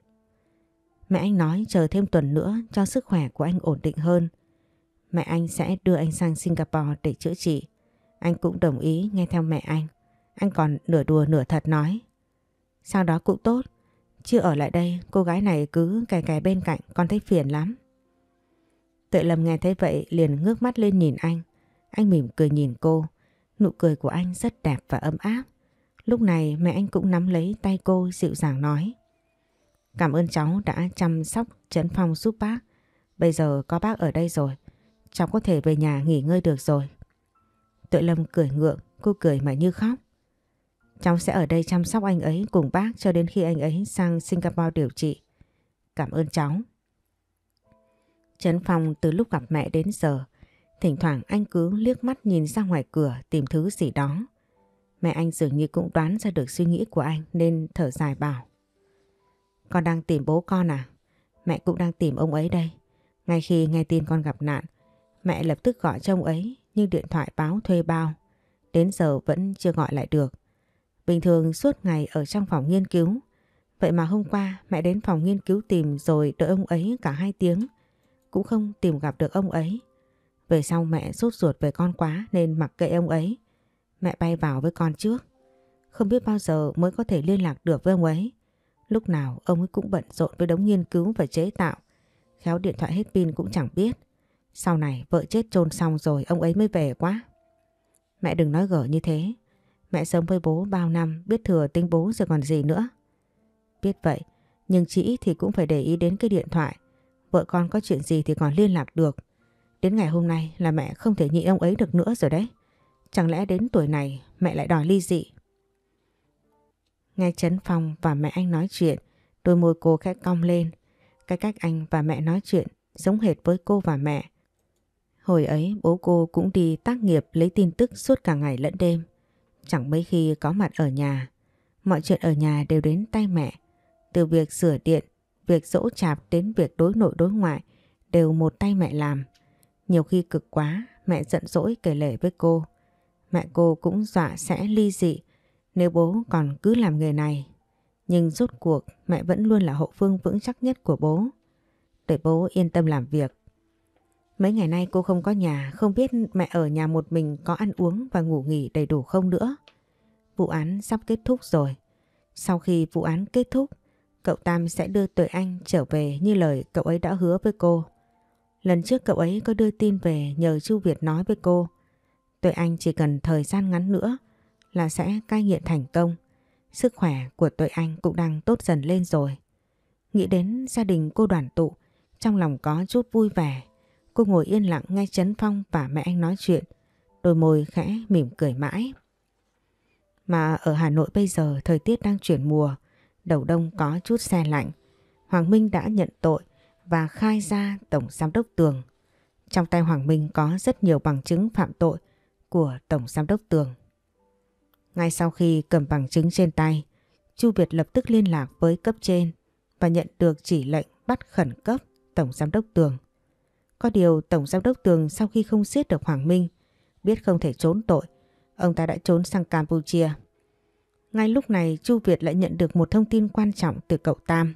Mẹ anh nói chờ thêm tuần nữa cho sức khỏe của anh ổn định hơn, mẹ anh sẽ đưa anh sang Singapore để chữa trị. Anh cũng đồng ý nghe theo mẹ anh. Anh còn nửa đùa nửa thật nói. Sau đó cũng tốt, chứ ở lại đây cô gái này cứ kè kè bên cạnh con thấy phiền lắm. Tuệ Lâm nghe thấy vậy liền ngước mắt lên nhìn anh. Anh mỉm cười nhìn cô. Nụ cười của anh rất đẹp và ấm áp. Lúc này mẹ anh cũng nắm lấy tay cô dịu dàng nói: Cảm ơn cháu đã chăm sóc Trấn Phong giúp bác. Bây giờ có bác ở đây rồi, cháu có thể về nhà nghỉ ngơi được rồi. Tuệ Lâm cười ngượng, cô cười mà như khóc. Cháu sẽ ở đây chăm sóc anh ấy cùng bác cho đến khi anh ấy sang Singapore điều trị. Cảm ơn cháu. Trấn Phong từ lúc gặp mẹ đến giờ, thỉnh thoảng anh cứ liếc mắt nhìn ra ngoài cửa tìm thứ gì đó. Mẹ anh dường như cũng đoán ra được suy nghĩ của anh nên thở dài bảo: Con đang tìm bố con à? Mẹ cũng đang tìm ông ấy đây. Ngay khi nghe tin con gặp nạn, mẹ lập tức gọi cho ông ấy nhưng điện thoại báo thuê bao. Đến giờ vẫn chưa gọi lại được. Bình thường suốt ngày ở trong phòng nghiên cứu. Vậy mà hôm qua mẹ đến phòng nghiên cứu tìm rồi đợi ông ấy cả hai tiếng. Cũng không tìm gặp được ông ấy. Về sau mẹ sốt ruột về con quá nên mặc kệ ông ấy. Mẹ bay vào với con trước. Không biết bao giờ mới có thể liên lạc được với ông ấy. Lúc nào ông ấy cũng bận rộn với đống nghiên cứu và chế tạo. Khéo điện thoại hết pin cũng chẳng biết. Sau này vợ chết chôn xong rồi ông ấy mới về quá. Mẹ đừng nói gở như thế. Mẹ sống với bố bao năm, biết thừa tính bố rồi còn gì nữa. Biết vậy, nhưng chị thì cũng phải để ý đến cái điện thoại. Vợ con có chuyện gì thì còn liên lạc được. Đến ngày hôm nay là mẹ không thể nhịn ông ấy được nữa rồi đấy. Chẳng lẽ đến tuổi này mẹ lại đòi ly dị? Nghe Trấn Phong và mẹ anh nói chuyện, đôi môi cô khẽ cong lên. Cái cách anh và mẹ nói chuyện giống hệt với cô và mẹ. Hồi ấy bố cô cũng đi tác nghiệp lấy tin tức suốt cả ngày lẫn đêm. Chẳng mấy khi có mặt ở nhà. Mọi chuyện ở nhà đều đến tay mẹ. Từ việc sửa điện, việc dỗ chạp đến việc đối nội đối ngoại đều một tay mẹ làm. Nhiều khi cực quá, mẹ giận dỗi kể lể với cô. Mẹ cô cũng dọa sẽ ly dị nếu bố còn cứ làm nghề này. Nhưng rốt cuộc mẹ vẫn luôn là hậu phương vững chắc nhất của bố. Để bố yên tâm làm việc. Mấy ngày nay cô không có nhà, không biết mẹ ở nhà một mình có ăn uống và ngủ nghỉ đầy đủ không nữa. Vụ án sắp kết thúc rồi. Sau khi vụ án kết thúc, cậu Tam sẽ đưa Tuệ Anh trở về như lời cậu ấy đã hứa với cô. Lần trước cậu ấy có đưa tin về nhờ Chu Việt nói với cô. Tuệ Anh chỉ cần thời gian ngắn nữa là sẽ cai nghiện thành công. Sức khỏe của Tuệ Anh cũng đang tốt dần lên rồi. Nghĩ đến gia đình cô đoàn tụ, trong lòng có chút vui vẻ. Cô ngồi yên lặng nghe Trấn Phong và mẹ anh nói chuyện, đôi môi khẽ mỉm cười mãi. Mà ở Hà Nội bây giờ thời tiết đang chuyển mùa, đầu đông có chút se lạnh. Hoàng Minh đã nhận tội và khai ra Tổng Giám đốc Tường. Trong tay Hoàng Minh có rất nhiều bằng chứng phạm tội của Tổng Giám đốc Tường. Ngay sau khi cầm bằng chứng trên tay, Chu Việt lập tức liên lạc với cấp trên và nhận được chỉ lệnh bắt khẩn cấp Tổng Giám đốc Tường. Có điều Tổng Giám đốc Tường sau khi không giết được Hoàng Minh, biết không thể trốn tội, ông ta đã trốn sang Campuchia. Ngay lúc này Chu Việt lại nhận được một thông tin quan trọng từ cậu Tam.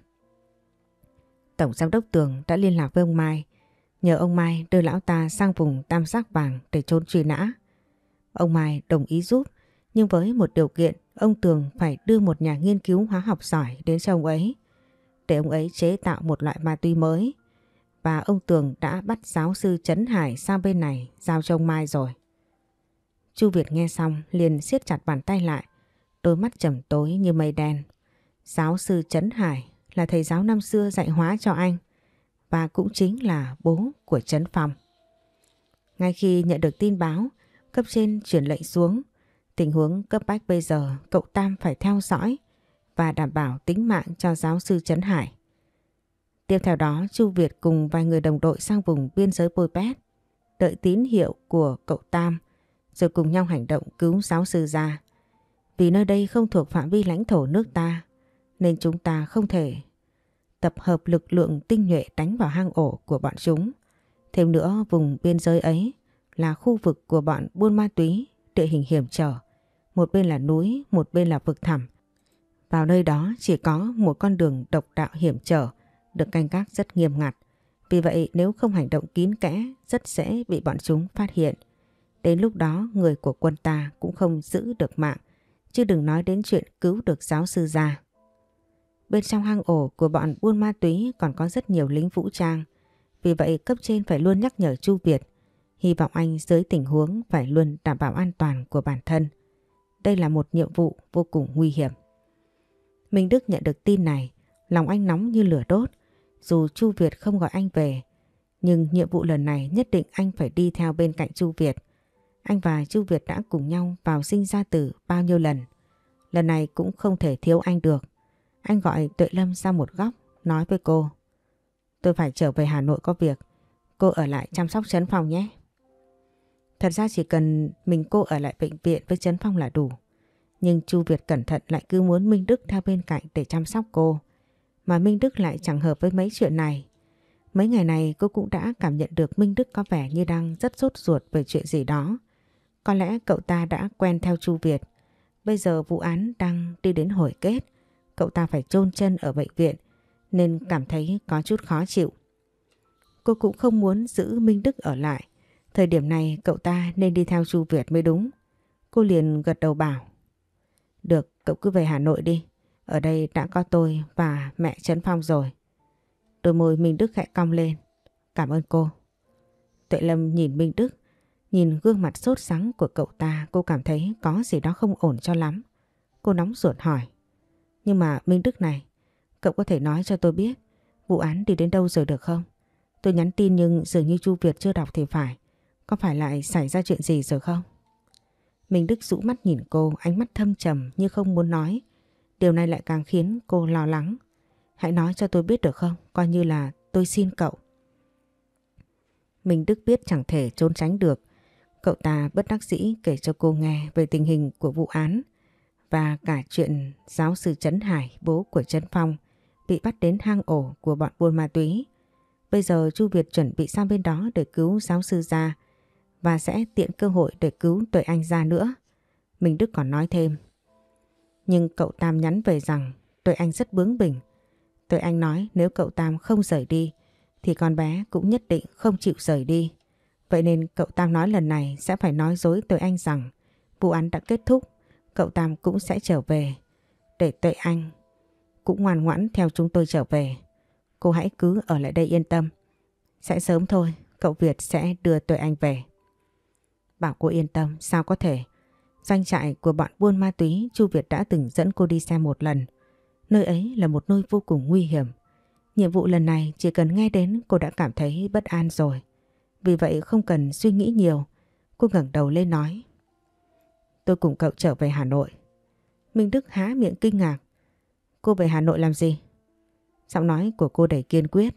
Tổng Giám đốc Tường đã liên lạc với ông Mai, nhờ ông Mai đưa lão ta sang vùng Tam Giác Vàng để trốn truy nã. Ông Mai đồng ý giúp, nhưng với một điều kiện ông Tường phải đưa một nhà nghiên cứu hóa học giỏi đến cho ông ấy, để ông ấy chế tạo một loại ma túy mới. Và ông Tường đã bắt giáo sư Trấn Hải sang bên này giao cho ông Mai rồi. Chu Việt nghe xong liền siết chặt bàn tay lại, đôi mắt trầm tối như mây đen. Giáo sư Trấn Hải là thầy giáo năm xưa dạy hóa cho anh, và cũng chính là bố của Trấn Phong. Ngay khi nhận được tin báo, cấp trên chuyển lệnh xuống. Tình huống cấp bách bây giờ cậu Tam phải theo dõi và đảm bảo tính mạng cho giáo sư Trấn Hải. Tiếp theo đó Chu Việt cùng vài người đồng đội sang vùng biên giới Pol Pot, đợi tín hiệu của cậu Tam rồi cùng nhau hành động cứu giáo sư ra. Vì nơi đây không thuộc phạm vi lãnh thổ nước ta nên chúng ta không thể tập hợp lực lượng tinh nhuệ đánh vào hang ổ của bọn chúng. Thêm nữa vùng biên giới ấy là khu vực của bọn buôn ma túy, địa hình hiểm trở. Một bên là núi, một bên là vực thẳm. Vào nơi đó chỉ có một con đường độc đạo hiểm trở, được canh gác rất nghiêm ngặt. Vì vậy nếu không hành động kín kẽ, rất dễ bị bọn chúng phát hiện. Đến lúc đó người của quân ta cũng không giữ được mạng, chứ đừng nói đến chuyện cứu được giáo sư ra. Bên trong hang ổ của bọn buôn ma túy còn có rất nhiều lính vũ trang. Vì vậy cấp trên phải luôn nhắc nhở Chu Việt, hy vọng anh dưới tình huống phải luôn đảm bảo an toàn của bản thân. đây là một nhiệm vụ vô cùng nguy hiểm. Minh Đức nhận được tin này, lòng anh nóng như lửa đốt. Dù Chu Việt không gọi anh về, nhưng nhiệm vụ lần này nhất định anh phải đi theo bên cạnh Chu Việt. Anh và Chu Việt đã cùng nhau vào sinh ra tử bao nhiêu lần. Lần này cũng không thể thiếu anh được. Anh gọi Tuệ Lâm ra một góc, nói với cô: tôi phải trở về Hà Nội có việc, cô ở lại chăm sóc Trấn Phong nhé. Thật ra chỉ cần mình cô ở lại bệnh viện với Trấn Phong là đủ. Nhưng Chu Việt cẩn thận lại cứ muốn Minh Đức theo bên cạnh để chăm sóc cô. Mà Minh Đức lại chẳng hợp với mấy chuyện này. Mấy ngày này cô cũng đã cảm nhận được Minh Đức có vẻ như đang rất sốt ruột về chuyện gì đó. Có lẽ cậu ta đã quen theo Chu Việt. Bây giờ vụ án đang đi đến hồi kết, cậu ta phải chôn chân ở bệnh viện nên cảm thấy có chút khó chịu. Cô cũng không muốn giữ Minh Đức ở lại. Thời điểm này cậu ta nên đi theo Chu Việt mới đúng. Cô liền gật đầu bảo: được, cậu cứ về Hà Nội đi. Ở đây đã có tôi và mẹ Trấn Phong rồi. Đôi môi Minh Đức khẽ cong lên. Cảm ơn cô. Tuệ Lâm nhìn Minh Đức, nhìn gương mặt sốt sắng của cậu ta, cô cảm thấy có gì đó không ổn cho lắm. Cô nóng ruột hỏi: nhưng mà Minh Đức này, cậu có thể nói cho tôi biết vụ án đi đến đâu rồi được không? Tôi nhắn tin nhưng dường như Chu Việt chưa đọc thì phải. Có phải lại xảy ra chuyện gì rồi không? Minh Đức rũ mắt nhìn cô, ánh mắt thâm trầm như không muốn nói. Điều này lại càng khiến cô lo lắng. Hãy nói cho tôi biết được không? Coi như là tôi xin cậu. Minh Đức biết chẳng thể trốn tránh được. Cậu ta bất đắc dĩ kể cho cô nghe về tình hình của vụ án và cả chuyện giáo sư Trấn Hải, bố của Trấn Phong, bị bắt đến hang ổ của bọn buôn ma túy. Bây giờ Chu Việt chuẩn bị sang bên đó để cứu giáo sư ra và sẽ tiện cơ hội để cứu Tuệ Anh ra nữa. Minh Đức còn nói thêm: nhưng cậu Tam nhắn về rằng Tuệ Anh rất bướng bỉnh. Tuệ Anh nói nếu cậu Tam không rời đi thì con bé cũng nhất định không chịu rời đi. Vậy nên cậu Tam nói lần này sẽ phải nói dối Tuệ Anh rằng vụ án đã kết thúc, cậu Tam cũng sẽ trở về, để Tuệ Anh cũng ngoan ngoãn theo chúng tôi trở về. Cô hãy cứ ở lại đây yên tâm. Sẽ sớm thôi, cậu Việt sẽ đưa Tuệ Anh về. Bảo cô yên tâm, sao có thể. Doanh trại của bọn buôn ma túy Chu Việt đã từng dẫn cô đi xem một lần. Nơi ấy là một nơi vô cùng nguy hiểm. Nhiệm vụ lần này chỉ cần nghe đến cô đã cảm thấy bất an rồi. Vì vậy không cần suy nghĩ nhiều. Cô ngẩng đầu lên nói: tôi cùng cậu trở về Hà Nội. Minh Đức há miệng kinh ngạc. Cô về Hà Nội làm gì? Giọng nói của cô đầy kiên quyết.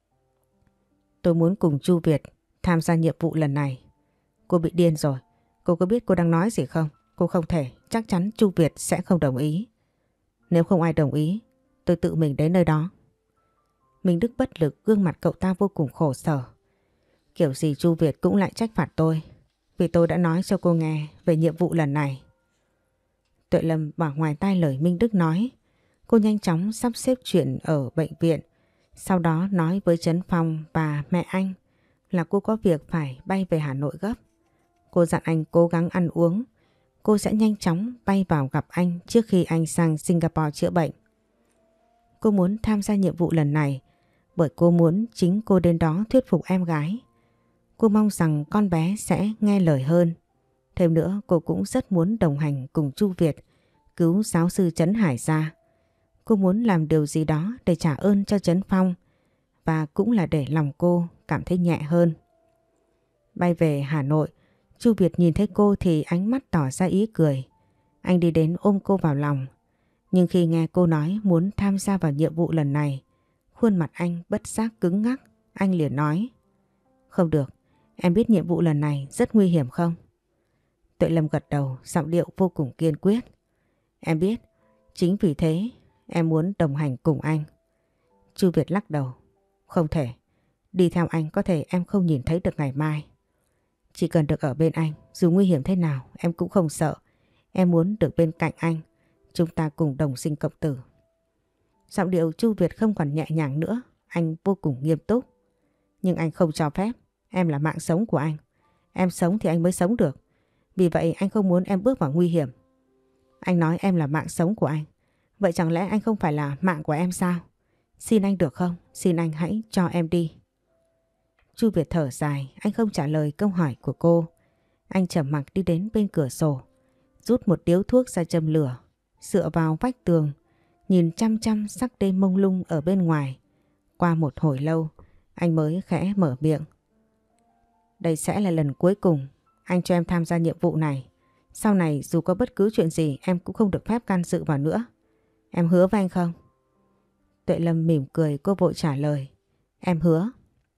Tôi muốn cùng Chu Việt tham gia nhiệm vụ lần này. Cô bị điên rồi. Cô có biết cô đang nói gì không? Cô không thể, chắc chắn Chu Việt sẽ không đồng ý. Nếu không ai đồng ý, tôi tự mình đến nơi đó. Minh Đức bất lực, gương mặt cậu ta vô cùng khổ sở. Kiểu gì Chu Việt cũng lại trách phạt tôi, vì tôi đã nói cho cô nghe về nhiệm vụ lần này. Tuệ Lâm bảo ngoài tai lời Minh Đức nói. Cô nhanh chóng sắp xếp chuyện ở bệnh viện. Sau đó nói với Trấn Phong và mẹ anh là cô có việc phải bay về Hà Nội gấp. Cô dặn anh cố gắng ăn uống. Cô sẽ nhanh chóng bay vào gặp anh trước khi anh sang Singapore chữa bệnh. Cô muốn tham gia nhiệm vụ lần này bởi cô muốn chính cô đến đó thuyết phục em gái. Cô mong rằng con bé sẽ nghe lời hơn. Thêm nữa cô cũng rất muốn đồng hành cùng Chu Việt cứu giáo sư Trấn Hải ra. Cô muốn làm điều gì đó để trả ơn cho Trấn Phong và cũng là để lòng cô cảm thấy nhẹ hơn. Bay về Hà Nội, Chu Việt nhìn thấy cô thì ánh mắt tỏ ra ý cười. Anh đi đến ôm cô vào lòng. Nhưng khi nghe cô nói muốn tham gia vào nhiệm vụ lần này, khuôn mặt anh bất giác cứng ngắc. Anh liền nói: không được, em biết nhiệm vụ lần này rất nguy hiểm không? Tuệ Lâm gật đầu, giọng điệu vô cùng kiên quyết. Em biết, chính vì thế em muốn đồng hành cùng anh. Chu Việt lắc đầu. Không thể, đi theo anh có thể em không nhìn thấy được ngày mai. Chỉ cần được ở bên anh, dù nguy hiểm thế nào em cũng không sợ. Em muốn được bên cạnh anh, chúng ta cùng đồng sinh cộng tử. Giọng điệu Chu Việt không còn nhẹ nhàng nữa, anh vô cùng nghiêm túc. Nhưng anh không cho phép, em là mạng sống của anh. Em sống thì anh mới sống được. Vì vậy anh không muốn em bước vào nguy hiểm. Anh nói em là mạng sống của anh. Vậy chẳng lẽ anh không phải là mạng của em sao? Xin anh được không? Xin anh hãy cho em đi. Chu Việt thở dài, anh không trả lời câu hỏi của cô. Anh trầm mặc đi đến bên cửa sổ. rút một điếu thuốc ra châm lửa, dựa vào vách tường, nhìn chăm chăm sắc đêm mông lung ở bên ngoài. Qua một hồi lâu, anh mới khẽ mở miệng. Đây sẽ là lần cuối cùng anh cho em tham gia nhiệm vụ này. Sau này dù có bất cứ chuyện gì em cũng không được phép can dự vào nữa. Em hứa với anh không? Tuệ Lâm mỉm cười, cô vội trả lời. Em hứa.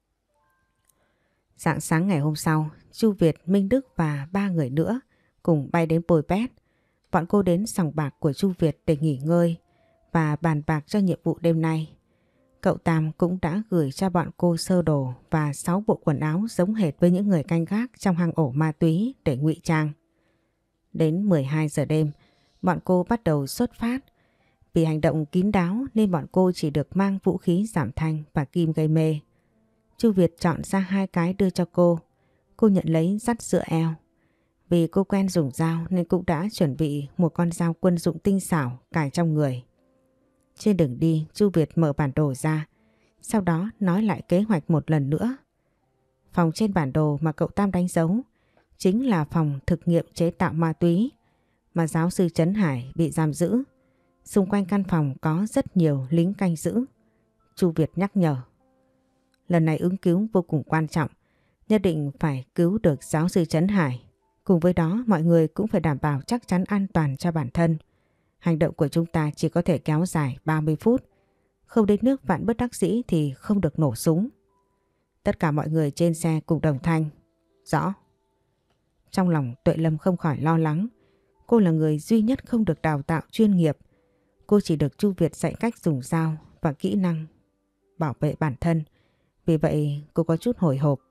Rạng sáng ngày hôm sau, Chu Việt, Minh Đức và ba người nữa cùng bay đến Poi Pet. Bọn cô đến sòng bạc của Chu Việt để nghỉ ngơi và bàn bạc cho nhiệm vụ đêm nay. Cậu Tam cũng đã gửi cho bọn cô sơ đồ và sáu bộ quần áo giống hệt với những người canh gác trong hang ổ ma túy để ngụy trang. Đến mười hai giờ đêm, bọn cô bắt đầu xuất phát. Vì hành động kín đáo nên bọn cô chỉ được mang vũ khí giảm thanh và kim gây mê. Chu Việt chọn ra hai cái đưa cho cô. Cô nhận lấy dắt dựa eo. Vì cô quen dùng dao nên cũng đã chuẩn bị một con dao quân dụng tinh xảo cài trong người. Trên đường đi, Chu Việt mở bản đồ ra, sau đó nói lại kế hoạch một lần nữa. Phòng trên bản đồ mà cậu Tam đánh dấu chính là phòng thực nghiệm chế tạo ma túy mà giáo sư Trấn Hải bị giam giữ. Xung quanh căn phòng có rất nhiều lính canh giữ. Chu Việt nhắc nhở. Lần này ứng cứu vô cùng quan trọng, nhất định phải cứu được giáo sư Trấn Hải. Cùng với đó mọi người cũng phải đảm bảo chắc chắn an toàn cho bản thân. Hành động của chúng ta chỉ có thể kéo dài ba mươi phút. Không đến nước vạn bất đắc dĩ thì không được nổ súng. Tất cả mọi người trên xe cùng đồng thanh. Rõ. Trong lòng Tuệ Lâm không khỏi lo lắng. Cô là người duy nhất không được đào tạo chuyên nghiệp. Cô chỉ được Chu Việt dạy cách dùng dao và kỹ năng bảo vệ bản thân. Vì vậy cô có chút hồi hộp.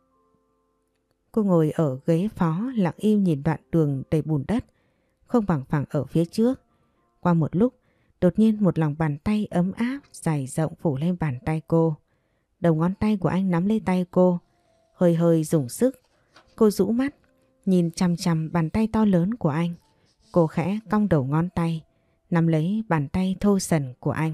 Cô ngồi ở ghế phó lặng im nhìn đoạn đường đầy bùn đất, không bằng phẳng ở phía trước. Qua một lúc, đột nhiên một lòng bàn tay ấm áp dày rộng phủ lên bàn tay cô. Đầu ngón tay của anh nắm lấy tay cô, hơi hơi dùng sức. Cô rũ mắt, nhìn chằm chằm bàn tay to lớn của anh. Cô khẽ cong đầu ngón tay, nắm lấy bàn tay thô sần của anh.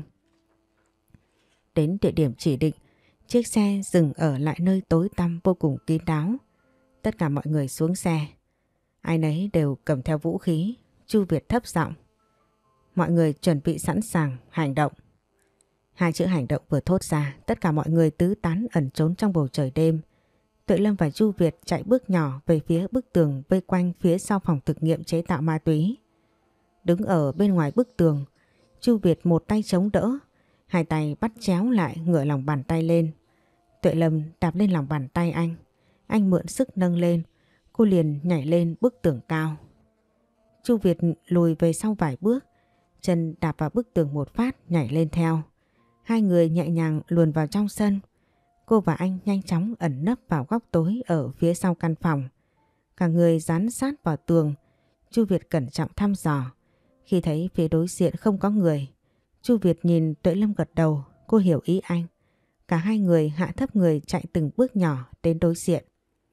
Đến địa điểm chỉ định, chiếc xe dừng ở lại nơi tối tăm vô cùng kín đáo. Tất cả mọi người xuống xe. Ai nấy đều cầm theo vũ khí. Chu Việt thấp giọng. Mọi người chuẩn bị sẵn sàng hành động. Hai chữ hành động vừa thốt ra, tất cả mọi người tứ tán ẩn trốn trong bầu trời đêm. Tuệ Lâm và Chu Việt chạy bước nhỏ về phía bức tường vây quanh phía sau phòng thực nghiệm chế tạo ma túy. Đứng ở bên ngoài bức tường, Chu Việt một tay chống đỡ, hai tay bắt chéo lại ngửa lòng bàn tay lên. Tuệ Lâm đạp lên lòng bàn tay anh. Anh mượn sức nâng lên, cô liền nhảy lên bức tường cao. Chu Việt lùi về sau vài bước, chân đạp vào bức tường một phát nhảy lên theo. Hai người nhẹ nhàng luồn vào trong sân. Cô và anh nhanh chóng ẩn nấp vào góc tối ở phía sau căn phòng. Cả người dán sát vào tường. Chu Việt cẩn trọng thăm dò. Khi thấy phía đối diện không có người, Chu Việt nhìn Tuệ Lâm gật đầu. Cô hiểu ý anh. Cả hai người hạ thấp người chạy từng bước nhỏ đến đối diện.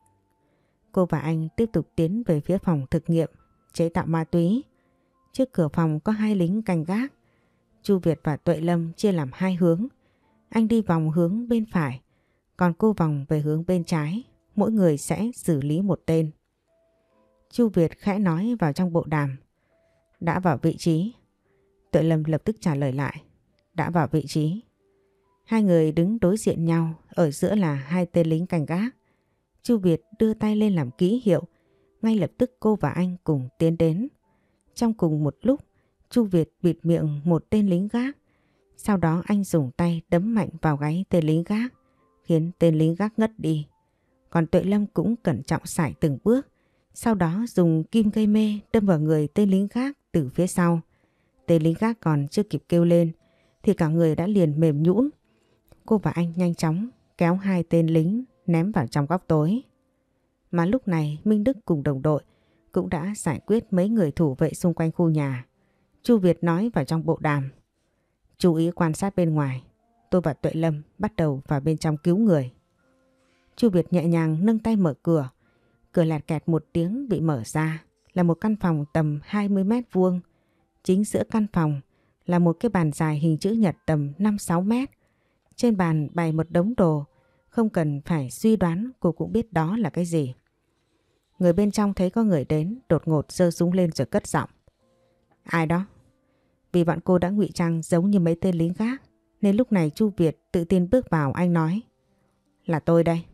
Cô và anh tiếp tục tiến về phía phòng thực nghiệm chế tạo ma túy. Trước cửa phòng có hai lính canh gác. Chu Việt và Tuệ Lâm chia làm hai hướng. Anh đi vòng hướng bên phải, còn cô vòng về hướng bên trái. Mỗi người sẽ xử lý một tên. Chu Việt khẽ nói vào trong bộ đàm. Đã vào vị trí. Tuệ Lâm lập tức trả lời lại. Đã vào vị trí. Hai người đứng đối diện nhau, ở giữa là hai tên lính canh gác. Chu Việt đưa tay lên làm ký hiệu. Ngay lập tức cô và anh cùng tiến đến. Trong cùng một lúc, Chu Việt bịt miệng một tên lính gác. Sau đó anh dùng tay đấm mạnh vào gáy tên lính gác, khiến tên lính gác ngất đi. Còn Tuệ Lâm cũng cẩn trọng sải từng bước. Sau đó dùng kim gây mê đâm vào người tên lính gác từ phía sau. Tên lính gác còn chưa kịp kêu lên thì cả người đã liền mềm nhũn. Cô và anh nhanh chóng kéo hai tên lính ném vào trong góc tối. Mà lúc này Minh Đức cùng đồng đội cũng đã giải quyết mấy người thủ vệ xung quanh khu nhà. Chu Việt nói vào trong bộ đàm. Chú ý quan sát bên ngoài. Tôi và Tuệ Lâm bắt đầu vào bên trong cứu người. Chu Việt nhẹ nhàng nâng tay mở cửa. Cửa lẹt kẹt một tiếng bị mở ra. Là một căn phòng tầm hai mươi mét vuông. Chính giữa căn phòng là một cái bàn dài hình chữ nhật tầm năm sáu mét. Trên bàn bày một đống đồ. Không cần phải suy đoán, cô cũng biết đó là cái gì. Người bên trong thấy có người đến, đột ngột giơ súng lên rồi cất giọng. Ai đó? Vì bọn cô đã ngụy trang giống như mấy tên lính gác nên lúc này Chu Việt tự tin bước vào. Anh nói: Là tôi đây.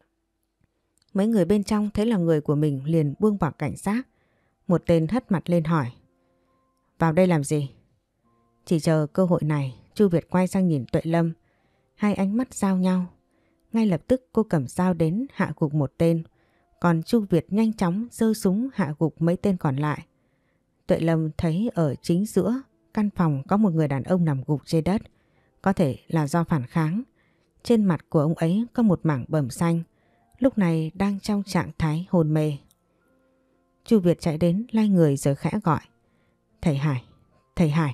Mấy người bên trong thấy là người của mình liền buông vào cảnh giác. Một tên hất mặt lên hỏi: Vào đây làm gì? Chỉ chờ cơ hội này, Chu Việt quay sang nhìn Tuệ Lâm. Hai ánh mắt giao nhau. Ngay lập tức cô cầm dao đến hạ gục một tên. Còn Chu Việt nhanh chóng giơ súng hạ gục mấy tên còn lại. Tuệ Lâm thấy ở chính giữa căn phòng có một người đàn ông nằm gục trên đất. Có thể là do phản kháng. Trên mặt của ông ấy có một mảng bầm xanh. Lúc này đang trong trạng thái hôn mê. Chu Việt chạy đến lay người rồi khẽ gọi: Thầy Hải, thầy Hải.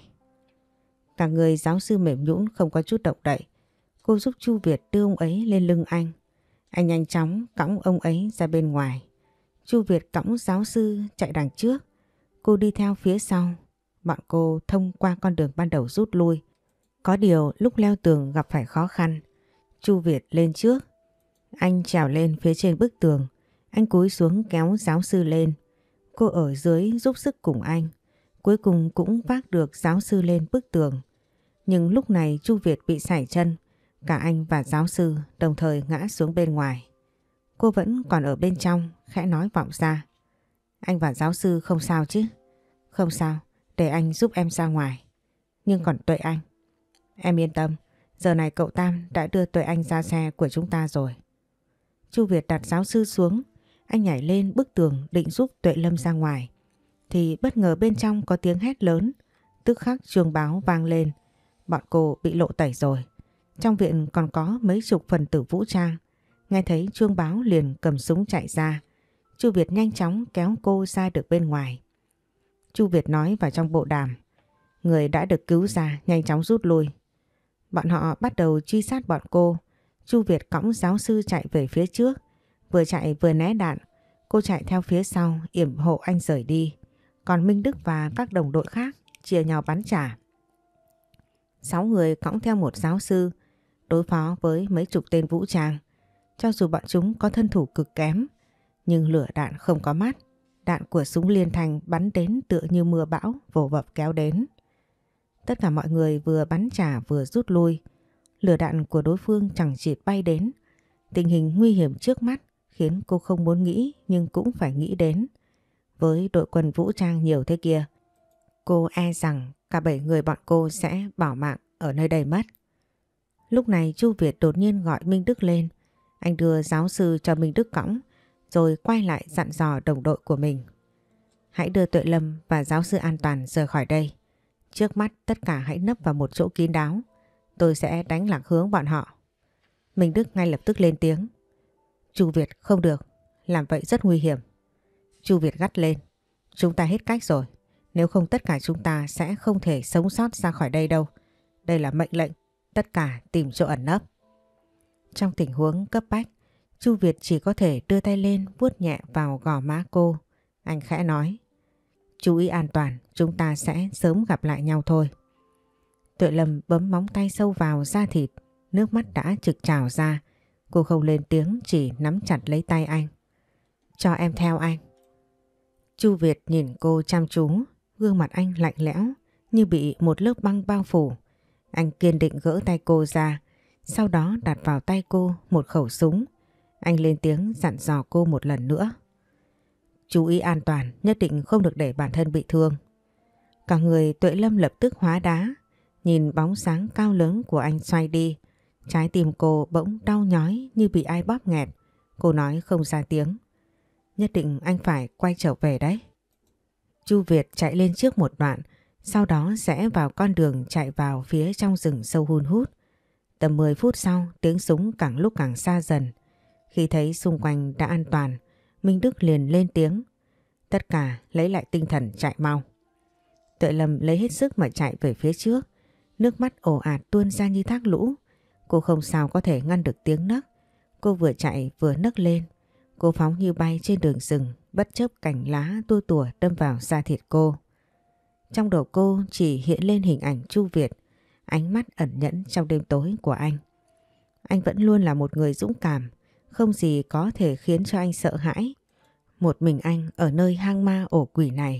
Cả người giáo sư mềm nhũn không có chút động đậy. Cô giúp Chu Việt đưa ông ấy lên lưng anh. Anh nhanh chóng cõng ông ấy ra bên ngoài. Chu Việt cõng giáo sư chạy đằng trước. Cô đi theo phía sau. Bọn cô thông qua con đường ban đầu rút lui. Có điều lúc leo tường gặp phải khó khăn. Chu Việt lên trước. Anh trèo lên phía trên bức tường. Anh cúi xuống kéo giáo sư lên. Cô ở dưới giúp sức cùng anh. Cuối cùng cũng vác được giáo sư lên bức tường. Nhưng lúc này Chu Việt bị sảy chân. Cả anh và giáo sư đồng thời ngã xuống bên ngoài. Cô vẫn còn ở bên trong, khẽ nói vọng ra: Anh và giáo sư không sao chứ? Không sao, để anh giúp em ra ngoài. Nhưng còn Tuệ Anh, em yên tâm, giờ này cậu Tam đã đưa Tuệ Anh ra xe của chúng ta rồi. Chu Việt đặt giáo sư xuống. Anh nhảy lên bức tường định giúp Tuệ Lâm ra ngoài. Thì bất ngờ bên trong có tiếng hét lớn. Tức khắc chuông báo vang lên. Bọn cô bị lộ tẩy rồi. Trong viện còn có mấy chục phần tử vũ trang. Nghe thấy chuông báo liền cầm súng chạy ra. Chu Việt nhanh chóng kéo cô ra được bên ngoài. Chu Việt nói vào trong bộ đàm: Người đã được cứu ra nhanh chóng rút lui. Bọn họ bắt đầu truy sát bọn cô. Chu Việt cõng giáo sư chạy về phía trước. Vừa chạy vừa né đạn. Cô chạy theo phía sau yểm hộ anh rời đi. Còn Minh Đức và các đồng đội khác chia nhau bắn trả. Sáu người cõng theo một giáo sư đối phó với mấy chục tên vũ trang. Cho dù bọn chúng có thân thủ cực kém, nhưng lửa đạn không có mắt. Đạn của súng liên thanh bắn đến tựa như mưa bão vồ vập kéo đến. Tất cả mọi người vừa bắn trả vừa rút lui. Lửa đạn của đối phương chẳng chịt bay đến. Tình hình nguy hiểm trước mắt khiến cô không muốn nghĩ nhưng cũng phải nghĩ đến. Với đội quân vũ trang nhiều thế kia, cô e rằng cả bảy người bọn cô sẽ bỏ mạng ở nơi đây mất. Lúc này Chu Việt đột nhiên gọi Minh Đức lên. Anh đưa giáo sư cho Minh Đức cõng, rồi quay lại dặn dò đồng đội của mình: Hãy đưa Tuệ Lâm và giáo sư an toàn rời khỏi đây. Trước mắt tất cả hãy nấp vào một chỗ kín đáo. Tôi sẽ đánh lạc hướng bọn họ. Minh Đức ngay lập tức lên tiếng: Chu Việt, không được, làm vậy rất nguy hiểm. Chu Việt gắt lên: Chúng ta hết cách rồi. Nếu không tất cả chúng ta sẽ không thể sống sót ra khỏi đây đâu. Đây là mệnh lệnh, tất cả tìm chỗ ẩn nấp. Trong tình huống cấp bách, Chu Việt chỉ có thể đưa tay lên vuốt nhẹ vào gò má cô. Anh khẽ nói: Chú ý an toàn, chúng ta sẽ sớm gặp lại nhau thôi. Tuệ Lâm bấm móng tay sâu vào da thịt, nước mắt đã trực trào ra. Cô không lên tiếng, chỉ nắm chặt lấy tay anh. Cho em theo anh. Chu Việt nhìn cô chăm chú, gương mặt anh lạnh lẽo như bị một lớp băng bao phủ. Anh kiên định gỡ tay cô ra, sau đó đặt vào tay cô một khẩu súng. Anh lên tiếng dặn dò cô một lần nữa: Chú ý an toàn, nhất định không được để bản thân bị thương. Cả người Tuệ Lâm lập tức hóa đá, nhìn bóng sáng cao lớn của anh xoay đi. Trái tim cô bỗng đau nhói như bị ai bóp nghẹt. Cô nói không ra tiếng: Nhất định anh phải quay trở về đấy. Chu Việt chạy lên trước một đoạn, sau đó rẽ vào con đường chạy vào phía trong rừng sâu hun hút. Tầm mười phút sau, tiếng súng càng lúc càng xa dần. Khi thấy xung quanh đã an toàn, Minh Đức liền lên tiếng: Tất cả lấy lại tinh thần chạy mau. Tuệ Lâm lấy hết sức mà chạy về phía trước. Nước mắt ồ ạt tuôn ra như thác lũ. Cô không sao có thể ngăn được tiếng nấc. Cô vừa chạy vừa nấc lên. Cô phóng như bay trên đường rừng, bất chấp cành lá tua tủa đâm vào da thịt cô. Trong đầu cô chỉ hiện lên hình ảnh Chu Việt, ánh mắt ẩn nhẫn trong đêm tối của anh. Anh vẫn luôn là một người dũng cảm, không gì có thể khiến cho anh sợ hãi. Một mình anh ở nơi hang ma ổ quỷ này,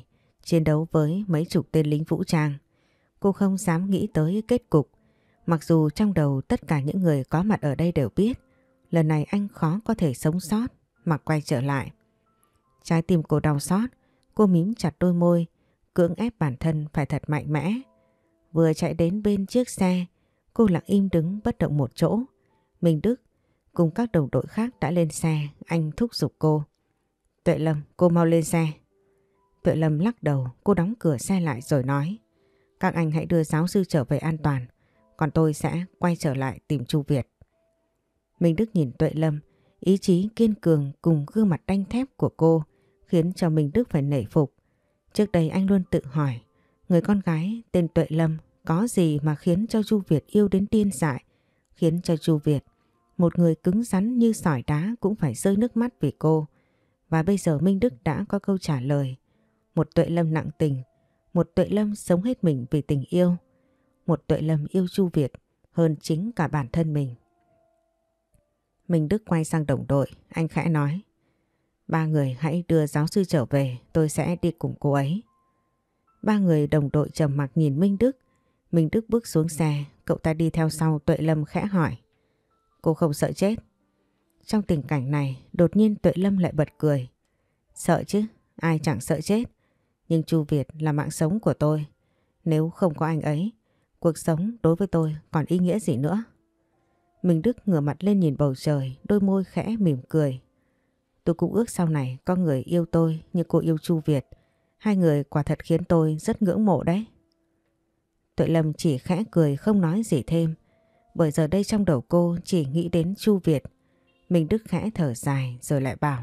chiến đấu với mấy chục tên lính vũ trang. Cô không dám nghĩ tới kết cục. Mặc dù trong đầu tất cả những người có mặt ở đây đều biết lần này anh khó có thể sống sót mà quay trở lại. Trái tim cô đau xót, cô mím chặt đôi môi, cưỡng ép bản thân phải thật mạnh mẽ. Vừa chạy đến bên chiếc xe, cô lặng im đứng bất động một chỗ. Minh Đức cùng các đồng đội khác đã lên xe, anh thúc giục cô. Tuệ Lâm, cô mau lên xe. Tuệ Lâm lắc đầu, cô đóng cửa xe lại rồi nói. Các anh hãy đưa giáo sư trở về an toàn, còn tôi sẽ quay trở lại tìm Chu Việt. Minh Đức nhìn Tuệ Lâm, ý chí kiên cường cùng gương mặt đanh thép của cô khiến cho Minh Đức phải nể phục. Trước đây anh luôn tự hỏi, người con gái tên Tuệ Lâm có gì mà khiến cho Chu Việt yêu đến điên dại, khiến cho Chu Việt, một người cứng rắn như sỏi đá cũng phải rơi nước mắt vì cô. Và bây giờ Minh Đức đã có câu trả lời. Một Tuệ Lâm nặng tình, một Tuệ Lâm sống hết mình vì tình yêu, một Tuệ Lâm yêu Chu Việt hơn chính cả bản thân mình. Minh Đức quay sang đồng đội, anh khẽ nói. Ba người hãy đưa giáo sư trở về, tôi sẽ đi cùng cô ấy. Ba người đồng đội trầm mặc nhìn Minh Đức. Minh Đức bước xuống xe, cậu ta đi theo sau. Tuệ Lâm khẽ hỏi. Cô không sợ chết? Trong tình cảnh này, đột nhiên Tuệ Lâm lại bật cười. Sợ chứ, ai chẳng sợ chết. Nhưng Chu Việt là mạng sống của tôi. Nếu không có anh ấy, cuộc sống đối với tôi còn ý nghĩa gì nữa? Minh Đức ngửa mặt lên nhìn bầu trời, đôi môi khẽ mỉm cười. Tôi cũng ước sau này có người yêu tôi như cô yêu Chu Việt. Hai người quả thật khiến tôi rất ngưỡng mộ đấy. Tuệ Lâm chỉ khẽ cười không nói gì thêm. Bởi giờ đây trong đầu cô chỉ nghĩ đến Chu Việt. Minh Đức khẽ thở dài rồi lại bảo.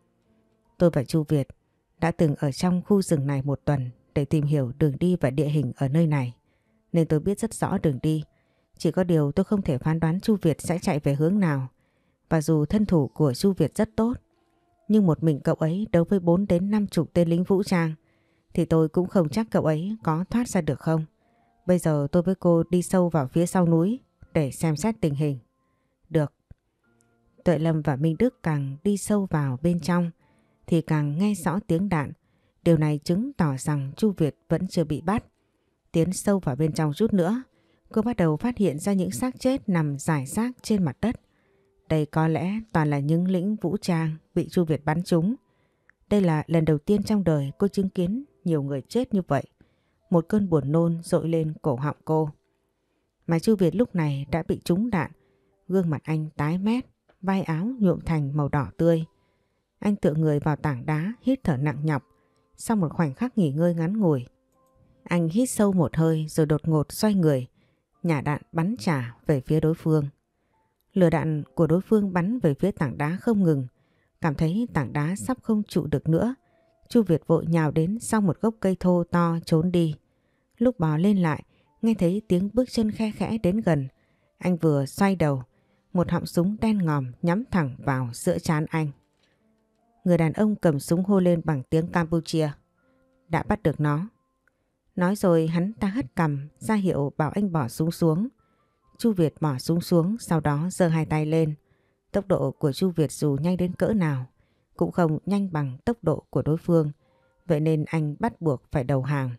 Tôi và Chu Việt đã từng ở trong khu rừng này một tuần để tìm hiểu đường đi và địa hình ở nơi này. Nên tôi biết rất rõ đường đi. Chỉ có điều tôi không thể phán đoán Chu Việt sẽ chạy về hướng nào. Và dù thân thủ của Chu Việt rất tốt, nhưng một mình cậu ấy đấu với bốn đến năm chục tên lính vũ trang thì tôi cũng không chắc cậu ấy có thoát ra được không. Bây giờ tôi với cô đi sâu vào phía sau núi để xem xét tình hình. Được. Tuệ Lâm và Minh Đức càng đi sâu vào bên trong thì càng nghe rõ tiếng đạn. Điều này chứng tỏ rằng Chu Việt vẫn chưa bị bắt. Tiến sâu vào bên trong chút nữa, cô bắt đầu phát hiện ra những xác chết nằm rải rác trên mặt đất. Đây có lẽ toàn là những lính vũ trang bị Chu Việt bắn trúng. Đây là lần đầu tiên trong đời cô chứng kiến nhiều người chết như vậy. Một cơn buồn nôn dội lên cổ họng cô. Mà Chu Việt lúc này đã bị trúng đạn. Gương mặt anh tái mét, vai áo nhuộm thành màu đỏ tươi. Anh tựa người vào tảng đá, hít thở nặng nhọc. Sau một khoảnh khắc nghỉ ngơi ngắn ngủi, anh hít sâu một hơi rồi đột ngột xoay người, nhả đạn bắn trả về phía đối phương. Lửa đạn của đối phương bắn về phía tảng đá không ngừng. Cảm thấy tảng đá sắp không trụ được nữa, Chu Việt vội nhào đến sau một gốc cây thô to trốn đi. Lúc bò lên lại, nghe thấy tiếng bước chân khe khẽ đến gần. Anh vừa xoay đầu, một họng súng đen ngòm nhắm thẳng vào giữa trán anh. Người đàn ông cầm súng hô lên bằng tiếng Campuchia. Đã bắt được nó. Nói rồi hắn ta hất cằm ra hiệu bảo anh bỏ súng xuống. Chu Việt bỏ súng xuống, sau đó giơ hai tay lên. Tốc độ của Chu Việt dù nhanh đến cỡ nào cũng không nhanh bằng tốc độ của đối phương. Vậy nên anh bắt buộc phải đầu hàng.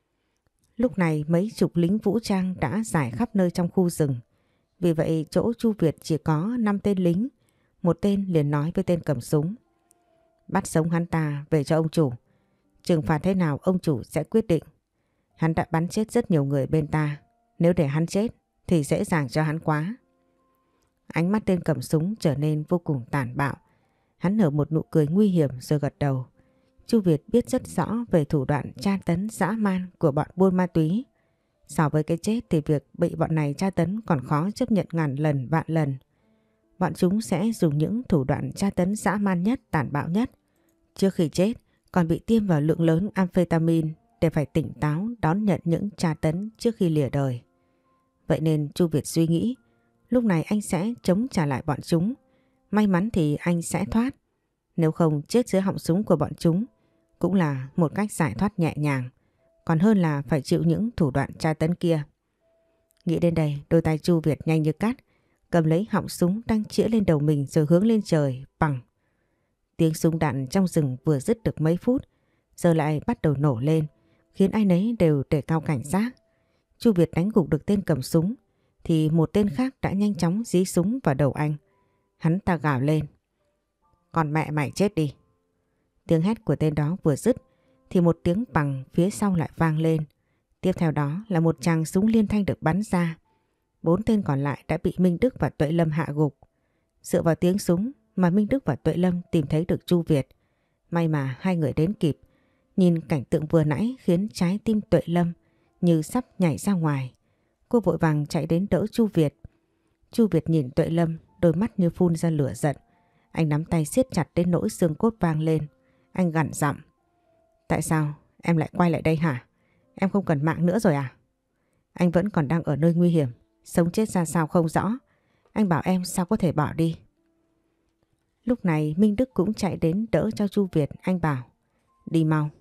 Lúc này mấy chục lính vũ trang đã rải khắp nơi trong khu rừng. Vì vậy chỗ Chu Việt chỉ có năm tên lính. Một tên liền nói với tên cầm súng. Bắt sống hắn ta về cho ông chủ. Trừng phạt thế nào ông chủ sẽ quyết định. Hắn đã bắn chết rất nhiều người bên ta. Nếu để hắn chết thì dễ dàng cho hắn quá. Ánh mắt tên cầm súng trở nên vô cùng tàn bạo. Hắn nở một nụ cười nguy hiểm rồi gật đầu. Chu Việt biết rất rõ về thủ đoạn tra tấn dã man của bọn buôn ma túy. So với cái chết thì việc bị bọn này tra tấn còn khó chấp nhận ngàn lần vạn lần. Bọn chúng sẽ dùng những thủ đoạn tra tấn dã man nhất, tàn bạo nhất. Trước khi chết còn bị tiêm vào lượng lớn amphetamine để phải tỉnh táo đón nhận những tra tấn trước khi lìa đời. Vậy nên Chu Việt suy nghĩ, lúc này anh sẽ chống trả lại bọn chúng. May mắn thì anh sẽ thoát. Nếu không chết dưới họng súng của bọn chúng cũng là một cách giải thoát nhẹ nhàng. Còn hơn là phải chịu những thủ đoạn tra tấn kia. Nghĩ đến đây, đôi tay Chu Việt nhanh như cắt, cầm lấy họng súng đang chĩa lên đầu mình rồi hướng lên trời, bằng. Tiếng súng đạn trong rừng vừa dứt được mấy phút, giờ lại bắt đầu nổ lên, khiến ai nấy đều đề cao cảnh giác. Chu Việt đánh gục được tên cầm súng thì một tên khác đã nhanh chóng dí súng vào đầu anh. Hắn ta gào lên: "Còn mẹ mày chết đi!" Tiếng hét của tên đó vừa dứt thì một tiếng bằng phía sau lại vang lên. Tiếp theo đó là một tràng súng liên thanh được bắn ra. Bốn tên còn lại đã bị Minh Đức và Tuệ Lâm hạ gục. Dựa vào tiếng súng mà Minh Đức và Tuệ Lâm tìm thấy được Chu Việt. May mà hai người đến kịp. Nhìn cảnh tượng vừa nãy khiến trái tim Tuệ Lâm như sắp nhảy ra ngoài. Cô vội vàng chạy đến đỡ Chu Việt. Chu Việt nhìn Tuệ Lâm, đôi mắt như phun ra lửa giận. Anh nắm tay siết chặt đến nỗi xương cốt vang lên. Anh gằn giọng: "Tại sao em lại quay lại đây hả? Em không cần mạng nữa rồi à? Anh vẫn còn đang ở nơi nguy hiểm, sống chết ra sao không rõ. Anh bảo em sao có thể bỏ đi." Lúc này Minh Đức cũng chạy đến đỡ cho Chu Việt. Anh bảo: "Đi mau."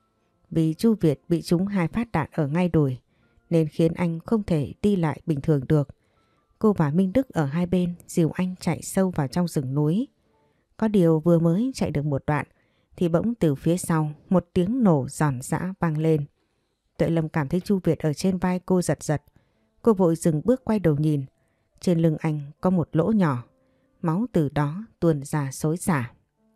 Vì Chu Việt bị trúng hai phát đạn ở ngay đùi nên khiến anh không thể đi lại bình thường được. Cô và Minh Đức ở hai bên dìu anh chạy sâu vào trong rừng núi. Có điều vừa mới chạy được một đoạn thì bỗng từ phía sau một tiếng nổ giòn giã vang lên. Tuệ Lâm cảm thấy Chu Việt ở trên vai cô giật giật. Cô vội dừng bước quay đầu nhìn. Trên lưng anh có một lỗ nhỏ. Máu từ đó tuôn ra xối xả.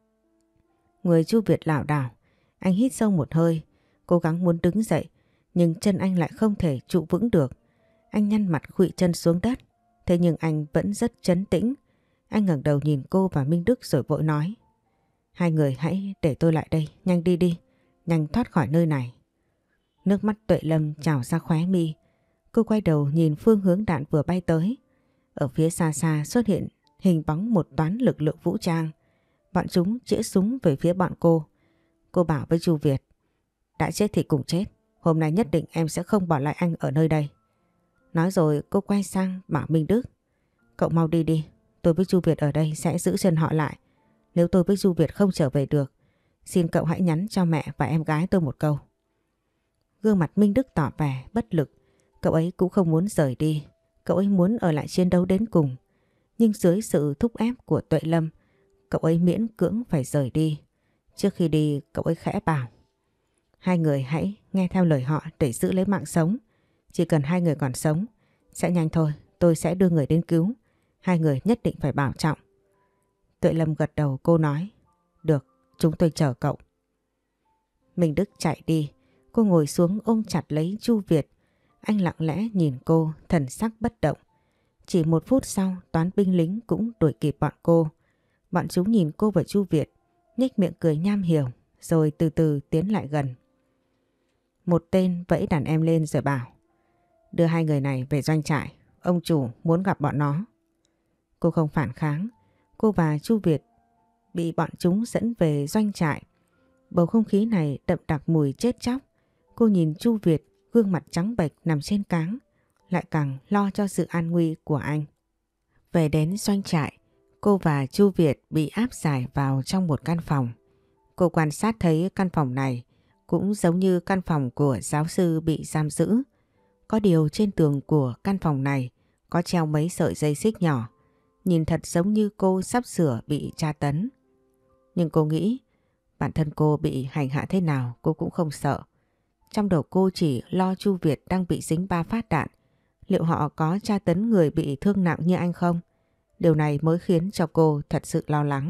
Người Chu Việt lảo đảo. Anh hít sâu một hơi, cố gắng muốn đứng dậy, nhưng chân anh lại không thể trụ vững được. Anh nhăn mặt khuỵu chân xuống đất. Thế nhưng anh vẫn rất trấn tĩnh. Anh ngẩng đầu nhìn cô và Minh Đức rồi vội nói: "Hai người hãy để tôi lại đây, nhanh đi đi, nhanh thoát khỏi nơi này." Nước mắt Tuệ Lâm trào ra khóe mi. Cô quay đầu nhìn phương hướng đạn vừa bay tới. Ở phía xa xa xuất hiện hình bóng một toán lực lượng vũ trang. Bọn chúng chĩa súng về phía bọn cô. Cô bảo với Chu Việt: "Đã chết thì cùng chết, hôm nay nhất định em sẽ không bỏ lại anh ở nơi đây." Nói rồi cô quay sang bảo Minh Đức: "Cậu mau đi đi, tôi với Chu Việt ở đây sẽ giữ chân họ lại. Nếu tôi với Chu Việt không trở về được, xin cậu hãy nhắn cho mẹ và em gái tôi một câu." Gương mặt Minh Đức tỏ vẻ bất lực. Cậu ấy cũng không muốn rời đi. Cậu ấy muốn ở lại chiến đấu đến cùng. Nhưng dưới sự thúc ép của Tuệ Lâm, cậu ấy miễn cưỡng phải rời đi. Trước khi đi, cậu ấy khẽ bảo: "Hai người hãy nghe theo lời họ để giữ lấy mạng sống. Chỉ cần hai người còn sống, sẽ nhanh thôi, tôi sẽ đưa người đến cứu. Hai người nhất định phải bảo trọng." Tuệ Lâm gật đầu, cô nói: "Được, chúng tôi chờ cậu." Minh Đức chạy đi. Cô ngồi xuống ôm chặt lấy Chu Việt. Anh lặng lẽ nhìn cô, thần sắc bất động. Chỉ một phút sau, toán binh lính cũng đuổi kịp bọn cô. Bọn chúng nhìn cô và Chu Việt, nhếch miệng cười nham hiểm, rồi từ từ tiến lại gần. Một tên vẫy đàn em lên rồi bảo: "Đưa hai người này về doanh trại, ông chủ muốn gặp bọn nó." Cô không phản kháng. Cô và Chu Việt bị bọn chúng dẫn về doanh trại. Bầu không khí này đậm đặc mùi chết chóc. Cô nhìn Chu Việt, gương mặt trắng bệch nằm trên cáng, lại càng lo cho sự an nguy của anh. Về đến doanh trại, cô và Chu Việt bị áp giải vào trong một căn phòng. Cô quan sát thấy căn phòng này cũng giống như căn phòng của giáo sư bị giam giữ. Có điều trên tường của căn phòng này có treo mấy sợi dây xích nhỏ, nhìn thật giống như cô sắp sửa bị tra tấn. Nhưng cô nghĩ bản thân cô bị hành hạ thế nào cô cũng không sợ. Trong đầu cô chỉ lo Chu Việt đang bị dính ba phát đạn. Liệu họ có tra tấn người bị thương nặng như anh không? Điều này mới khiến cho cô thật sự lo lắng.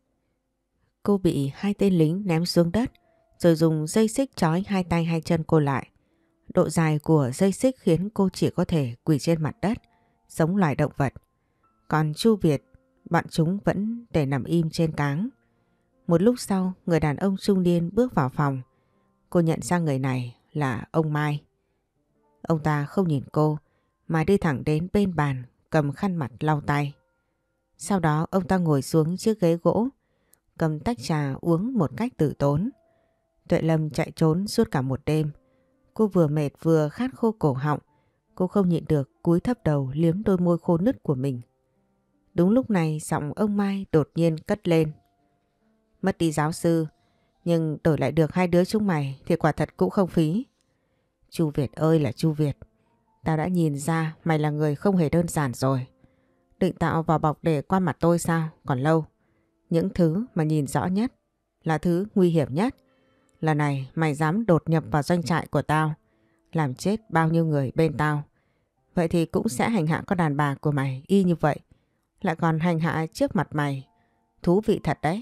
Cô bị hai tên lính ném xuống đất rồi dùng dây xích trói hai tay hai chân cô lại. Độ dài của dây xích khiến cô chỉ có thể quỳ trên mặt đất, giống loài động vật. Còn Chu Việt, bọn chúng vẫn để nằm im trên cáng. Một lúc sau, người đàn ông trung niên bước vào phòng. Cô nhận ra người này là ông Mai. Ông ta không nhìn cô mà đi thẳng đến bên bàn, cầm khăn mặt lau tay. Sau đó ông ta ngồi xuống chiếc ghế gỗ, cầm tách trà uống một cách tử tốn. Tuệ Lâm chạy trốn suốt cả một đêm. Cô vừa mệt vừa khát khô cổ họng. Cô không nhịn được cúi thấp đầu liếm đôi môi khô nứt của mình. Đúng lúc này giọng ông Mai đột nhiên cất lên: "Mất đi giáo sư, nhưng đổi lại được hai đứa chúng mày thì quả thật cũng không phí." Chu Việt ơi là Chu Việt, tao đã nhìn ra mày là người không hề đơn giản rồi. Định tạo vỏ bọc để qua mặt tôi sao? Còn lâu. Những thứ mà nhìn rõ nhất là thứ nguy hiểm nhất, Lần này mày dám đột nhập vào doanh trại của tao, làm chết bao nhiêu người bên tao. Vậy thì cũng sẽ hành hạ con đàn bà của mày y như vậy. Lại còn hành hạ trước mặt mày. Thú vị thật đấy.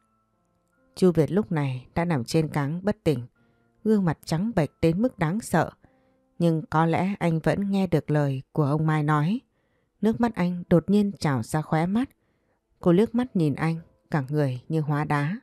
Chu Việt lúc này đã nằm trên cáng bất tỉnh, gương mặt trắng bệch đến mức đáng sợ. Nhưng có lẽ anh vẫn nghe được lời của ông Mai nói. Nước mắt anh đột nhiên trào ra khóe mắt. Cô liếc mắt nhìn anh, cả người như hóa đá.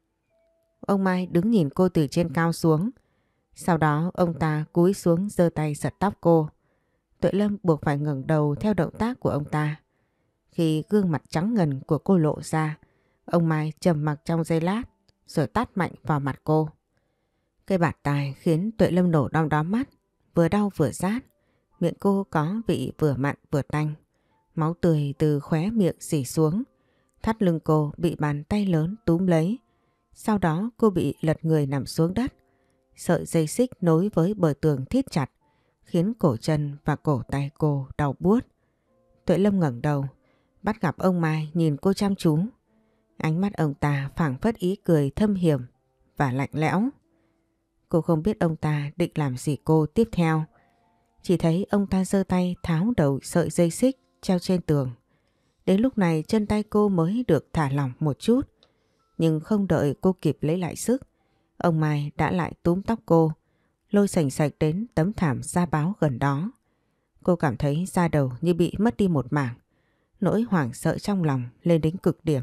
Ông Mai đứng nhìn cô từ trên cao xuống. Sau đó ông ta cúi xuống giơ tay giật tóc cô. Tuệ Lâm buộc phải ngẩng đầu theo động tác của ông ta. Khi gương mặt trắng ngần của cô lộ ra, ông Mai trầm mặc trong giây lát rồi tát mạnh vào mặt cô. Cây bạt tai khiến Tuệ Lâm nổ đom đóm mắt, vừa đau vừa rát. Miệng cô có vị vừa mặn vừa tanh. Máu tươi từ khóe miệng rỉ xuống. Thắt lưng cô bị bàn tay lớn túm lấy. Sau đó cô bị lật người nằm xuống đất. Sợi dây xích nối với bờ tường thít chặt, khiến cổ chân và cổ tay cô đau buốt. Tuệ Lâm ngẩng đầu, bắt gặp ông Mai nhìn cô chăm chú. Ánh mắt ông ta phảng phất ý cười thâm hiểm và lạnh lẽo. Cô không biết ông ta định làm gì cô tiếp theo. Chỉ thấy ông ta giơ tay tháo đầu sợi dây xích treo trên tường. Đến lúc này chân tay cô mới được thả lỏng một chút. Nhưng không đợi cô kịp lấy lại sức, ông Mai đã lại túm tóc cô, lôi sành sạch đến tấm thảm da báo gần đó. Cô cảm thấy da đầu như bị mất đi một mảng. Nỗi hoảng sợ trong lòng lên đến cực điểm.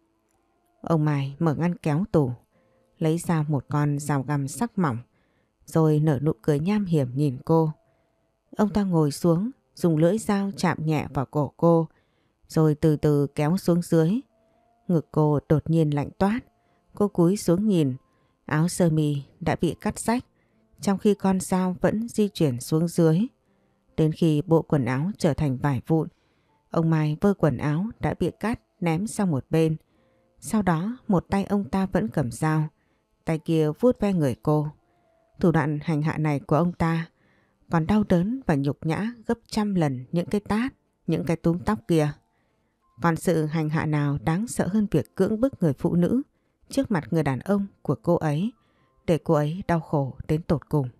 Ông Mai mở ngăn kéo tủ, lấy ra một con dao găm sắc mỏng, rồi nở nụ cười nham hiểm nhìn cô. Ông ta ngồi xuống, dùng lưỡi dao chạm nhẹ vào cổ cô, rồi từ từ kéo xuống dưới. Ngực cô đột nhiên lạnh toát. Cô cúi xuống nhìn, áo sơ mi đã bị cắt rách, trong khi con dao vẫn di chuyển xuống dưới. Đến khi bộ quần áo trở thành vải vụn, ông Mai vơ quần áo đã bị cắt ném sang một bên. Sau đó một tay ông ta vẫn cầm dao, tay kia vuốt ve người cô. Thủ đoạn hành hạ này của ông ta còn đau đớn và nhục nhã gấp trăm lần những cái tát, những cái túm tóc kia. Còn sự hành hạ nào đáng sợ hơn việc cưỡng bức người phụ nữ trước mặt người đàn ông của cô ấy, để cô ấy đau khổ đến tột cùng.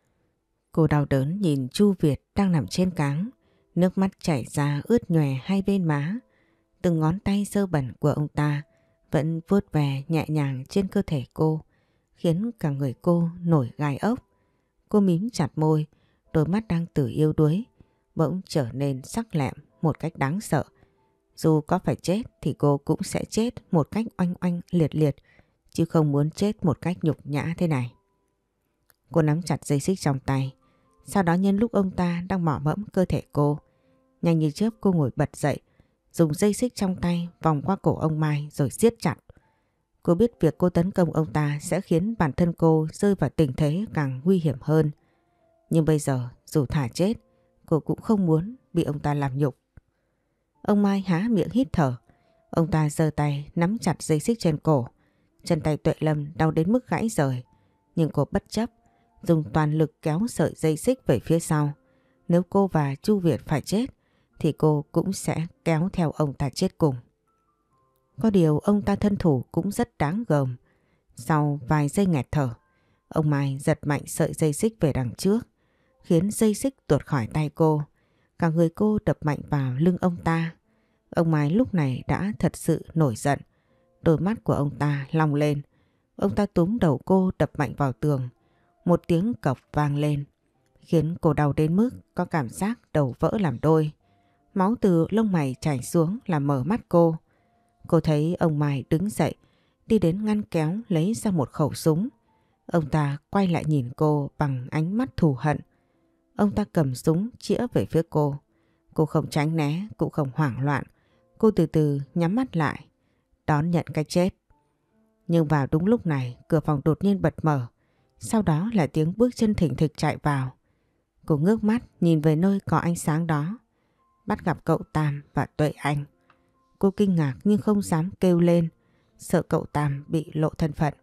Cô đau đớn nhìn Chu Việt đang nằm trên cáng, nước mắt chảy ra ướt nhòe hai bên má. Từng ngón tay dơ bẩn của ông ta vẫn vuốt ve nhẹ nhàng trên cơ thể cô, khiến cả người cô nổi gai ốc. Cô mím chặt môi, đôi mắt đang tử yếu đuối bỗng trở nên sắc lẹm một cách đáng sợ. Dù có phải chết thì cô cũng sẽ chết một cách oanh oanh liệt liệt, chứ không muốn chết một cách nhục nhã thế này. Cô nắm chặt dây xích trong tay, sau đó nhân lúc ông ta đang mỏ mẫm cơ thể cô, nhanh như chớp cô ngồi bật dậy, dùng dây xích trong tay vòng qua cổ ông Mai rồi siết chặt. Cô biết việc cô tấn công ông ta sẽ khiến bản thân cô rơi vào tình thế càng nguy hiểm hơn. Nhưng bây giờ dù thả chết, cô cũng không muốn bị ông ta làm nhục. Ông Mai há miệng hít thở. Ông ta giơ tay nắm chặt dây xích trên cổ. Chân tay Tuệ Lâm đau đến mức gãy rời. Nhưng cô bất chấp, dùng toàn lực kéo sợi dây xích về phía sau. Nếu cô và Chu Việt phải chết, thì cô cũng sẽ kéo theo ông ta chết cùng. Có điều ông ta thân thủ cũng rất đáng gờm. Sau vài giây nghẹt thở, ông Mai giật mạnh sợi dây xích về đằng trước, khiến dây xích tuột khỏi tay cô. Cả người cô đập mạnh vào lưng ông ta. Ông Mai lúc này đã thật sự nổi giận. Đôi mắt của ông ta long lên. Ông ta túm đầu cô đập mạnh vào tường. Một tiếng cộc vang lên, khiến cô đau đến mức có cảm giác đầu vỡ làm đôi. Máu từ lông mày chảy xuống làm mở mắt cô. Cô thấy ông Mai đứng dậy, đi đến ngăn kéo lấy ra một khẩu súng. Ông ta quay lại nhìn cô bằng ánh mắt thù hận. Ông ta cầm súng chĩa về phía cô. Cô không tránh né, cũng không hoảng loạn. Cô từ từ nhắm mắt lại, đón nhận cái chết. Nhưng vào đúng lúc này, cửa phòng đột nhiên bật mở. Sau đó là tiếng bước chân thình thịch chạy vào. Cô ngước mắt nhìn về nơi có ánh sáng đó, bắt gặp cậu Tam và Tuệ Anh. Cô kinh ngạc nhưng không dám kêu lên, sợ cậu Tam bị lộ thân phận.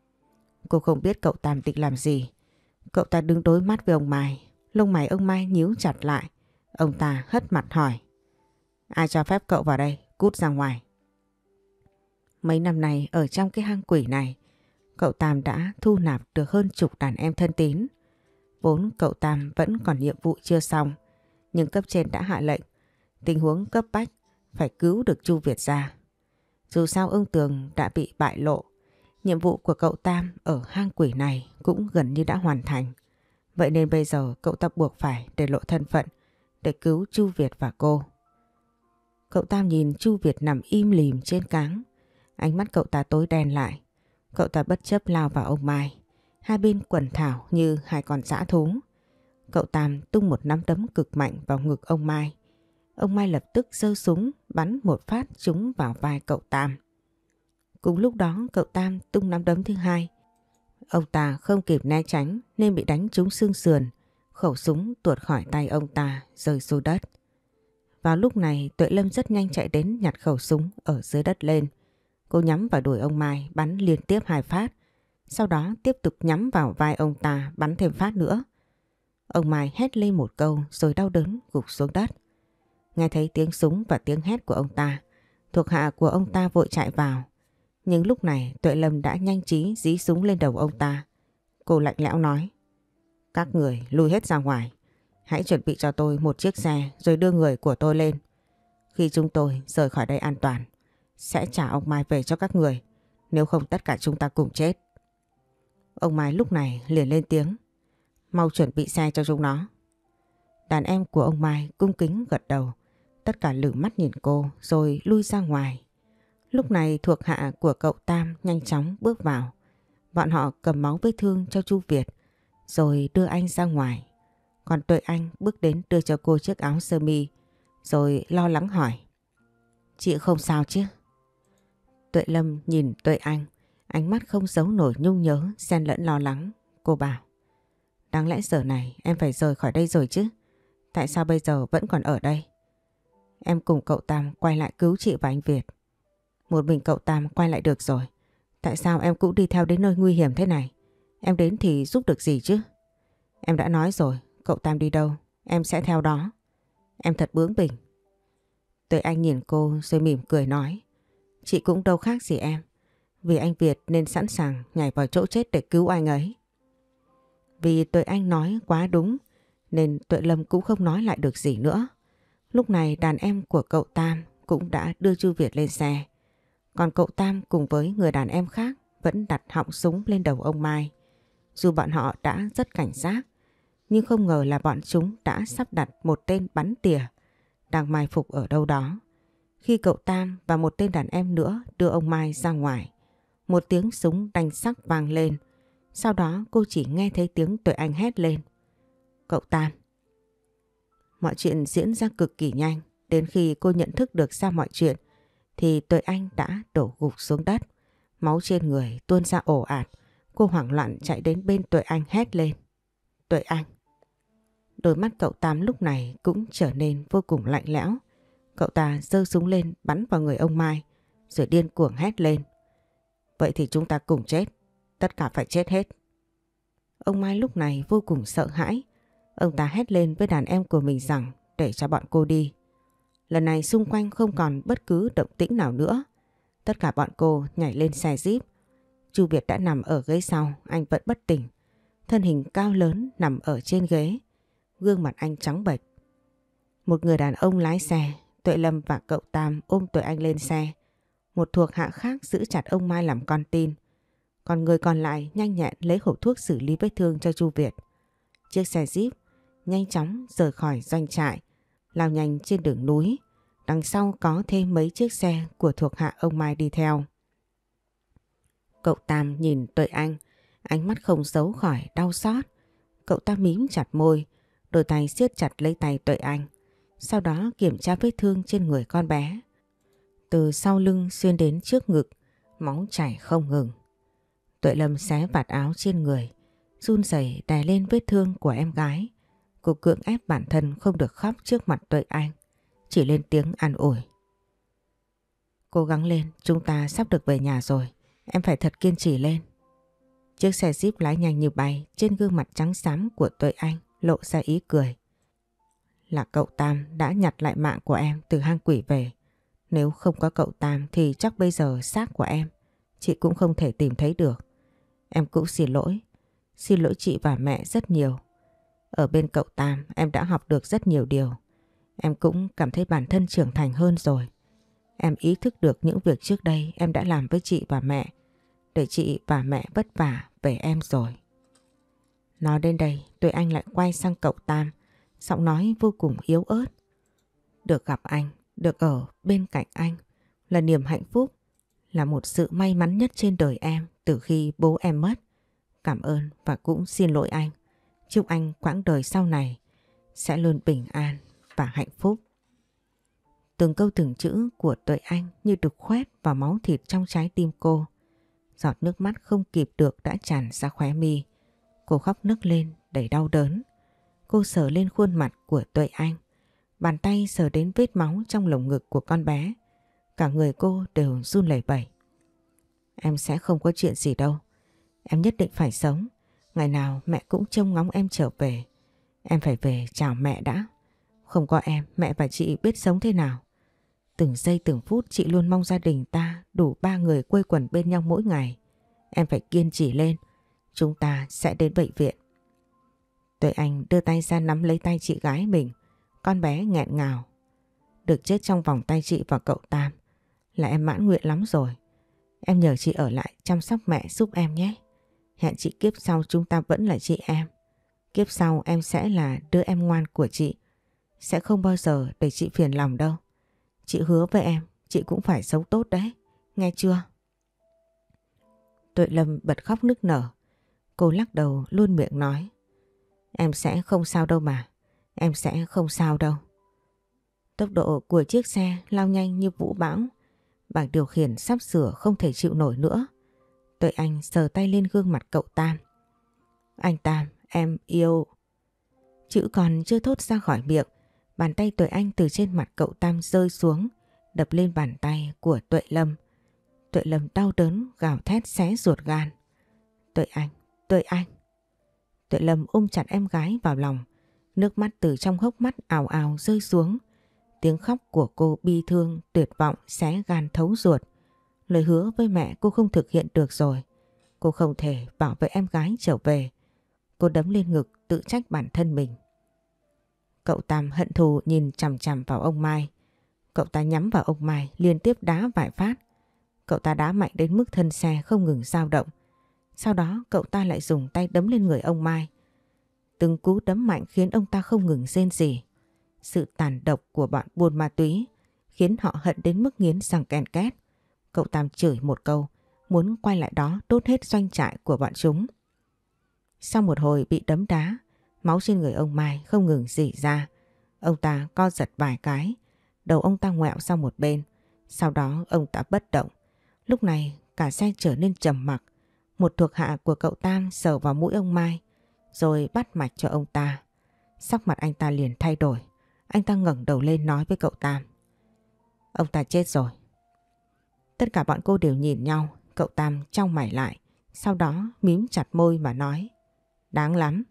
Cô không biết cậu Tam định làm gì. Cậu ta đứng đối mắt với ông Mai. Lông mày ông Mai nhíu chặt lại. Ông ta hất mặt hỏi: ai cho phép cậu vào đây? Cút ra ngoài. Mấy năm nay ở trong cái hang quỷ này, cậu Tam đã thu nạp được hơn chục đàn em thân tín. Vốn cậu Tam vẫn còn nhiệm vụ chưa xong, nhưng cấp trên đã hạ lệnh, tình huống cấp bách phải cứu được Chu Việt ra. Dù sao ông Tường đã bị bại lộ, nhiệm vụ của cậu Tam ở hang quỷ này cũng gần như đã hoàn thành. Vậy nên bây giờ cậu ta buộc phải để lộ thân phận để cứu Chu Việt và cô. Cậu Tam nhìn Chu Việt nằm im lìm trên cáng. Ánh mắt cậu ta tối đen lại. Cậu ta bất chấp lao vào ông Mai. Hai bên quần thảo như hai con dã thú. Cậu Tam tung một nắm đấm cực mạnh vào ngực ông Mai. Ông Mai lập tức giơ súng bắn một phát trúng vào vai cậu Tam. Cùng lúc đó cậu Tam tung nắm đấm thứ hai. Ông ta không kịp né tránh nên bị đánh trúng xương sườn. Khẩu súng tuột khỏi tay ông ta rơi xuống đất. Vào lúc này Tuệ Lâm rất nhanh chạy đến nhặt khẩu súng ở dưới đất lên. Cô nhắm vào đùi ông Mai bắn liên tiếp hai phát. Sau đó tiếp tục nhắm vào vai ông ta bắn thêm phát nữa. Ông Mai hét lên một câu rồi đau đớn gục xuống đất. Nghe thấy tiếng súng và tiếng hét của ông ta, thuộc hạ của ông ta vội chạy vào. Nhưng lúc này Tuệ Lâm đã nhanh trí dí súng lên đầu ông ta. Cô lạnh lẽo nói: các người lui hết ra ngoài. Hãy chuẩn bị cho tôi một chiếc xe rồi đưa người của tôi lên. Khi chúng tôi rời khỏi đây an toàn, sẽ trả ông Mai về cho các người. Nếu không tất cả chúng ta cùng chết. Ông Mai lúc này liền lên tiếng: mau chuẩn bị xe cho chúng nó. Đàn em của ông Mai cung kính gật đầu. Tất cả lử mắt nhìn cô rồi lui ra ngoài. Lúc này thuộc hạ của cậu Tam nhanh chóng bước vào. Bọn họ cầm máu vết thương cho Chu Việt rồi đưa anh ra ngoài. Còn Tuệ Anh bước đến đưa cho cô chiếc áo sơ mi rồi lo lắng hỏi: chị không sao chứ? Tuệ Lâm nhìn Tuệ Anh, ánh mắt không giấu nổi nhung nhớ xen lẫn lo lắng. Cô bảo: đáng lẽ giờ này em phải rời khỏi đây rồi chứ? Tại sao bây giờ vẫn còn ở đây? Em cùng cậu Tam quay lại cứu chị và anh Việt. Một mình cậu Tam quay lại được rồi. Tại sao em cũng đi theo đến nơi nguy hiểm thế này? Em đến thì giúp được gì chứ? Em đã nói rồi, cậu Tam đi đâu em sẽ theo đó. Em thật bướng bỉnh. Tuệ Anh nhìn cô rồi mỉm cười nói: chị cũng đâu khác gì em. Vì anh Việt nên sẵn sàng nhảy vào chỗ chết để cứu anh ấy. Vì Tuệ Anh nói quá đúng nên Tuệ Lâm cũng không nói lại được gì nữa. Lúc này đàn em của cậu Tam cũng đã đưa Chu Việt lên xe. Còn cậu Tam cùng với người đàn em khác vẫn đặt họng súng lên đầu ông Mai. Dù bọn họ đã rất cảnh giác, nhưng không ngờ là bọn chúng đã sắp đặt một tên bắn tỉa đang mai phục ở đâu đó. Khi cậu Tam và một tên đàn em nữa đưa ông Mai ra ngoài, một tiếng súng đanh sắc vang lên. Sau đó cô chỉ nghe thấy tiếng Tuệ Anh hét lên: cậu Tam! Mọi chuyện diễn ra cực kỳ nhanh. Đến khi cô nhận thức được ra mọi chuyện thì Tuệ Anh đã đổ gục xuống đất. Máu trên người tuôn ra ồ ạt. Cô hoảng loạn chạy đến bên Tuệ Anh hét lên: Tuệ Anh! Đôi mắt cậu Tam lúc này cũng trở nên vô cùng lạnh lẽo. Cậu ta giơ súng lên bắn vào người ông Mai rồi điên cuồng hét lên: vậy thì chúng ta cùng chết. Tất cả phải chết hết. Ông Mai lúc này vô cùng sợ hãi. Ông ta hét lên với đàn em của mình rằng để cho bọn cô đi. Lần này xung quanh không còn bất cứ động tĩnh nào nữa. Tất cả bọn cô nhảy lên xe Jeep. Chu Việt đã nằm ở ghế sau, anh vẫn bất tỉnh. Thân hình cao lớn nằm ở trên ghế. Gương mặt anh trắng bệch. Một người đàn ông lái xe, Tuệ Lâm và cậu Tam ôm Tuệ Anh lên xe. Một thuộc hạ khác giữ chặt ông Mai làm con tin. Còn người còn lại nhanh nhẹn lấy hộp thuốc xử lý vết thương cho Chu Việt. Chiếc xe Jeep nhanh chóng rời khỏi doanh trại, lao nhanh trên đường núi. Đằng sau có thêm mấy chiếc xe của thuộc hạ ông Mai đi theo. Cậu Tam nhìn Tuệ Anh, ánh mắt không giấu khỏi đau xót. Cậu ta mím chặt môi, đôi tay siết chặt lấy tay Tuệ Anh. Sau đó kiểm tra vết thương trên người con bé. Từ sau lưng xuyên đến trước ngực, máu chảy không ngừng. Tuệ Lâm xé vạt áo trên người, run rẩy đè lên vết thương của em gái. Cô cưỡng ép bản thân không được khóc trước mặt Tuệ Anh, chỉ lên tiếng an ủi: cố gắng lên, chúng ta sắp được về nhà rồi, em phải thật kiên trì lên. Chiếc xe Jeep lái nhanh như bay, trên gương mặt trắng xám của Tuệ Anh lộ ra ý cười. Là cậu Tam đã nhặt lại mạng của em từ hang quỷ về. Nếu không có cậu Tam thì chắc bây giờ xác của em chị cũng không thể tìm thấy được. Em cũng xin lỗi. Xin lỗi chị và mẹ rất nhiều. Ở bên cậu Tam em đã học được rất nhiều điều. Em cũng cảm thấy bản thân trưởng thành hơn rồi. Em ý thức được những việc trước đây em đã làm với chị và mẹ, để chị và mẹ vất vả về em rồi. Nói đến đây, Tuệ Anh lại quay sang cậu Tam, giọng nói vô cùng yếu ớt. Được gặp anh, được ở bên cạnh anh là niềm hạnh phúc, là một sự may mắn nhất trên đời em từ khi bố em mất. Cảm ơn và cũng xin lỗi anh. Chúc anh quãng đời sau này sẽ luôn bình an và hạnh phúc. Từng câu từng chữ của Tuệ Anh như được khoét vào máu thịt trong trái tim cô. Giọt nước mắt không kịp được đã tràn ra khóe mi. Cô khóc nức lên đầy đau đớn. Cô sờ lên khuôn mặt của Tuệ Anh. Bàn tay sờ đến vết máu trong lồng ngực của con bé. Cả người cô đều run lẩy bẩy. Em sẽ không có chuyện gì đâu. Em nhất định phải sống. Ngày nào mẹ cũng trông ngóng em trở về. Em phải về chào mẹ đã. Không có em, mẹ và chị biết sống thế nào. Từng giây từng phút chị luôn mong gia đình ta đủ ba người quây quần bên nhau mỗi ngày. Em phải kiên trì lên. Chúng ta sẽ đến bệnh viện. Tuệ Anh đưa tay ra nắm lấy tay chị gái mình. Con bé nghẹn ngào. Được chết trong vòng tay chị và cậu Tam là em mãn nguyện lắm rồi. Em nhờ chị ở lại chăm sóc mẹ giúp em nhé. Hẹn chị kiếp sau chúng ta vẫn là chị em. Kiếp sau em sẽ là đứa em ngoan của chị. Sẽ không bao giờ để chị phiền lòng đâu. Chị hứa với em, chị cũng phải sống tốt đấy. Nghe chưa? Tuệ Lâm bật khóc nức nở. Cô lắc đầu luôn miệng nói. Em sẽ không sao đâu mà. Em sẽ không sao đâu. Tốc độ của chiếc xe lao nhanh như vũ bão. Bảng điều khiển sắp sửa không thể chịu nổi nữa. Tuệ Anh sờ tay lên gương mặt cậu Tam. Anh Tam, em yêu. Chữ còn chưa thốt ra khỏi miệng, bàn tay Tuệ Anh từ trên mặt cậu Tam rơi xuống, đập lên bàn tay của Tuệ Lâm. Tuệ Lâm đau đớn gào thét xé ruột gan. Tuệ Anh, Tuệ Anh. Tuệ Lâm ôm chặt em gái vào lòng, nước mắt từ trong hốc mắt ào ào rơi xuống. Tiếng khóc của cô bi thương, tuyệt vọng, xé gan thấu ruột. Lời hứa với mẹ cô không thực hiện được rồi. Cô không thể bảo vệ em gái trở về. Cô đấm lên ngực tự trách bản thân mình. Cậu Tam hận thù nhìn chằm chằm vào ông Mai. Cậu ta nhắm vào ông Mai liên tiếp đá vài phát. Cậu ta đá mạnh đến mức thân xe không ngừng dao động. Sau đó cậu ta lại dùng tay đấm lên người ông Mai. Từng cú đấm mạnh khiến ông ta không ngừng rên rỉ. Sự tàn độc của bọn buôn ma túy khiến họ hận đến mức nghiến răng ken két. Cậu Tam chửi một câu, muốn quay lại đó đốt hết doanh trại của bọn chúng. Sau một hồi bị đấm đá, máu trên người ông Mai không ngừng rỉ ra. Ông ta co giật vài cái, đầu ông ta ngoẹo sang một bên. Sau đó ông ta bất động. Lúc này cả xe trở nên trầm mặc. Một thuộc hạ của cậu Tam sờ vào mũi ông Mai, rồi bắt mạch cho ông ta. Sắc mặt anh ta liền thay đổi. Anh ta ngẩng đầu lên nói với cậu Tam. Ông ta chết rồi. Tất cả bọn cô đều nhìn nhau. Cậu Tam chau mày lại, sau đó mím chặt môi mà nói. Đáng lắm.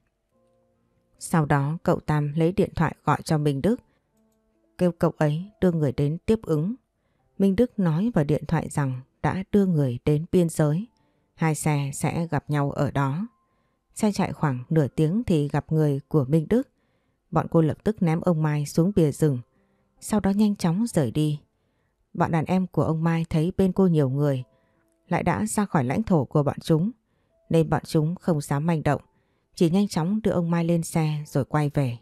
Sau đó cậu Tam lấy điện thoại gọi cho Minh Đức, kêu cậu ấy đưa người đến tiếp ứng. Minh Đức nói vào điện thoại rằng đã đưa người đến biên giới. Hai xe sẽ gặp nhau ở đó. Xe chạy khoảng nửa tiếng thì gặp người của Minh Đức. Bọn cô lập tức ném ông Mai xuống bìa rừng, sau đó nhanh chóng rời đi. Bọn đàn em của ông Mai thấy bên cô nhiều người, lại đã ra khỏi lãnh thổ của bọn chúng, nên bọn chúng không dám manh động, chỉ nhanh chóng đưa ông Mai lên xe rồi quay về.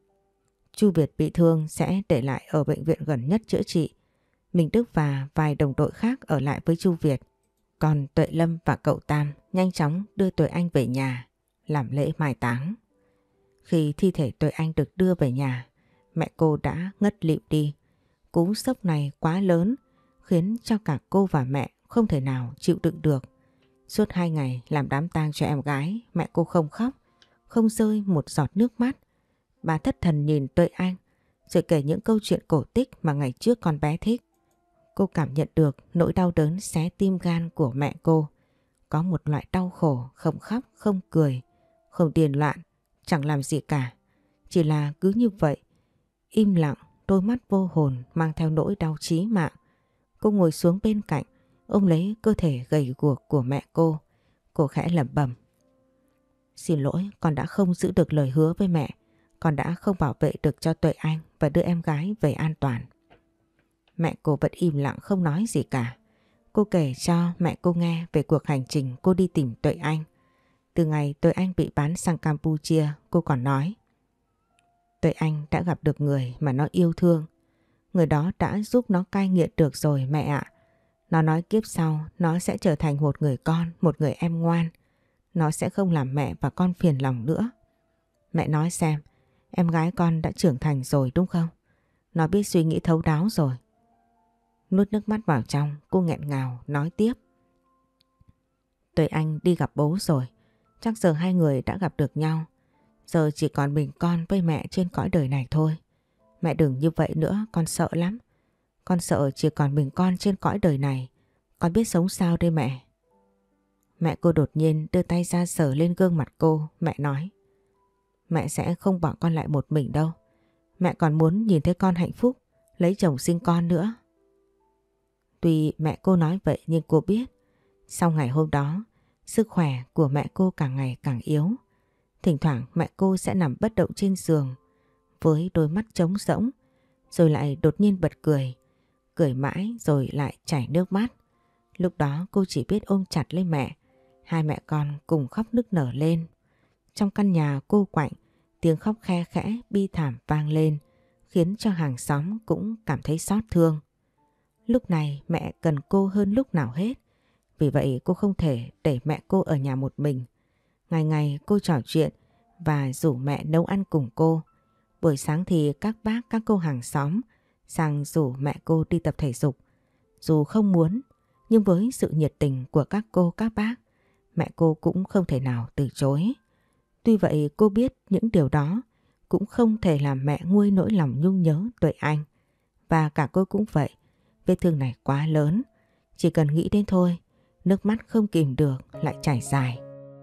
Chu Việt bị thương sẽ để lại ở bệnh viện gần nhất chữa trị. Minh Đức và vài đồng đội khác ở lại với Chu Việt. Còn Tuệ Lâm và cậu Tam nhanh chóng đưa Tuệ Anh về nhà làm lễ mai táng. Khi thi thể Tuệ Anh được đưa về nhà, mẹ cô đã ngất lịm đi. Cú sốc này quá lớn, khiến cho cả cô và mẹ không thể nào chịu đựng được. Suốt hai ngày làm đám tang cho em gái, mẹ cô không khóc, không rơi một giọt nước mắt. Bà thất thần nhìn Tuệ Anh, rồi kể những câu chuyện cổ tích mà ngày trước con bé thích. Cô cảm nhận được nỗi đau đớn xé tim gan của mẹ cô. Có một loại đau khổ không khóc, không cười, không điên loạn, chẳng làm gì cả. Chỉ là cứ như vậy, im lặng, đôi mắt vô hồn mang theo nỗi đau chí mạng. Cô ngồi xuống bên cạnh, ôm lấy cơ thể gầy guộc của mẹ cô. Cô khẽ lẩm bẩm. Xin lỗi, con đã không giữ được lời hứa với mẹ. Con đã không bảo vệ được cho Tuệ Anh và đưa em gái về an toàn. Mẹ cô vẫn im lặng không nói gì cả. Cô kể cho mẹ cô nghe về cuộc hành trình cô đi tìm Tuệ Anh. Từ ngày Tuệ Anh bị bán sang Campuchia, cô còn nói. Tuệ Anh đã gặp được người mà nó yêu thương. Người đó đã giúp nó cai nghiện được rồi mẹ ạ. Nó nói kiếp sau nó sẽ trở thành một người con, một người em ngoan. Nó sẽ không làm mẹ và con phiền lòng nữa. Mẹ nói xem, em gái con đã trưởng thành rồi đúng không? Nó biết suy nghĩ thấu đáo rồi. Nuốt nước mắt vào trong, cô nghẹn ngào nói tiếp. Tuệ Anh đi gặp bố rồi. Chắc giờ hai người đã gặp được nhau. Giờ chỉ còn mình con với mẹ trên cõi đời này thôi. Mẹ đừng như vậy nữa, con sợ lắm. Con sợ chỉ còn mình con trên cõi đời này. Con biết sống sao đây mẹ? Mẹ cô đột nhiên đưa tay ra sờ lên gương mặt cô. Mẹ nói. Mẹ sẽ không bỏ con lại một mình đâu. Mẹ còn muốn nhìn thấy con hạnh phúc, lấy chồng sinh con nữa. Tuy mẹ cô nói vậy nhưng cô biết. Sau ngày hôm đó, sức khỏe của mẹ cô càng ngày càng yếu. Thỉnh thoảng mẹ cô sẽ nằm bất động trên giường với đôi mắt trống rỗng, rồi lại đột nhiên bật cười. Cười mãi rồi lại chảy nước mắt. Lúc đó cô chỉ biết ôm chặt lấy mẹ. Hai mẹ con cùng khóc nức nở lên. Trong căn nhà cô quạnh, tiếng khóc khe khẽ bi thảm vang lên, khiến cho hàng xóm cũng cảm thấy xót thương. Lúc này mẹ cần cô hơn lúc nào hết. Vì vậy cô không thể để mẹ cô ở nhà một mình. Ngày ngày cô trò chuyện và rủ mẹ nấu ăn cùng cô. Buổi sáng thì các bác các cô hàng xóm sang rủ mẹ cô đi tập thể dục. Dù không muốn, nhưng với sự nhiệt tình của các cô các bác, mẹ cô cũng không thể nào từ chối. Tuy vậy cô biết những điều đó cũng không thể làm mẹ nguôi nỗi lòng nhung nhớ Tuệ Anh. Và cả cô cũng vậy. Vết thương này quá lớn. Chỉ cần nghĩ đến thôi, nước mắt không kìm được lại chảy dài.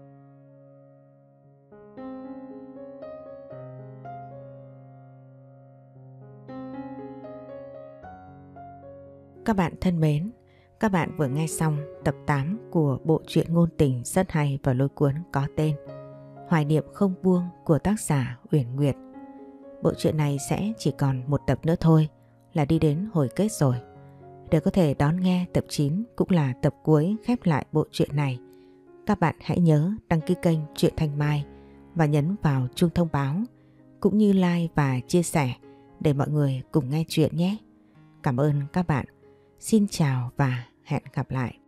Các bạn thân mến, các bạn vừa nghe xong tập tám của bộ truyện ngôn tình rất hay và lôi cuốn có tên Hoài niệm không buông của tác giả Uyển Nguyệt. Bộ truyện này sẽ chỉ còn một tập nữa thôi là đi đến hồi kết rồi. Để có thể đón nghe tập chín cũng là tập cuối khép lại bộ truyện này, các bạn hãy nhớ đăng ký kênh Truyện Thanh Mai và nhấn vào chuông thông báo, cũng như like và chia sẻ để mọi người cùng nghe chuyện nhé. Cảm ơn các bạn. Xin chào và hẹn gặp lại.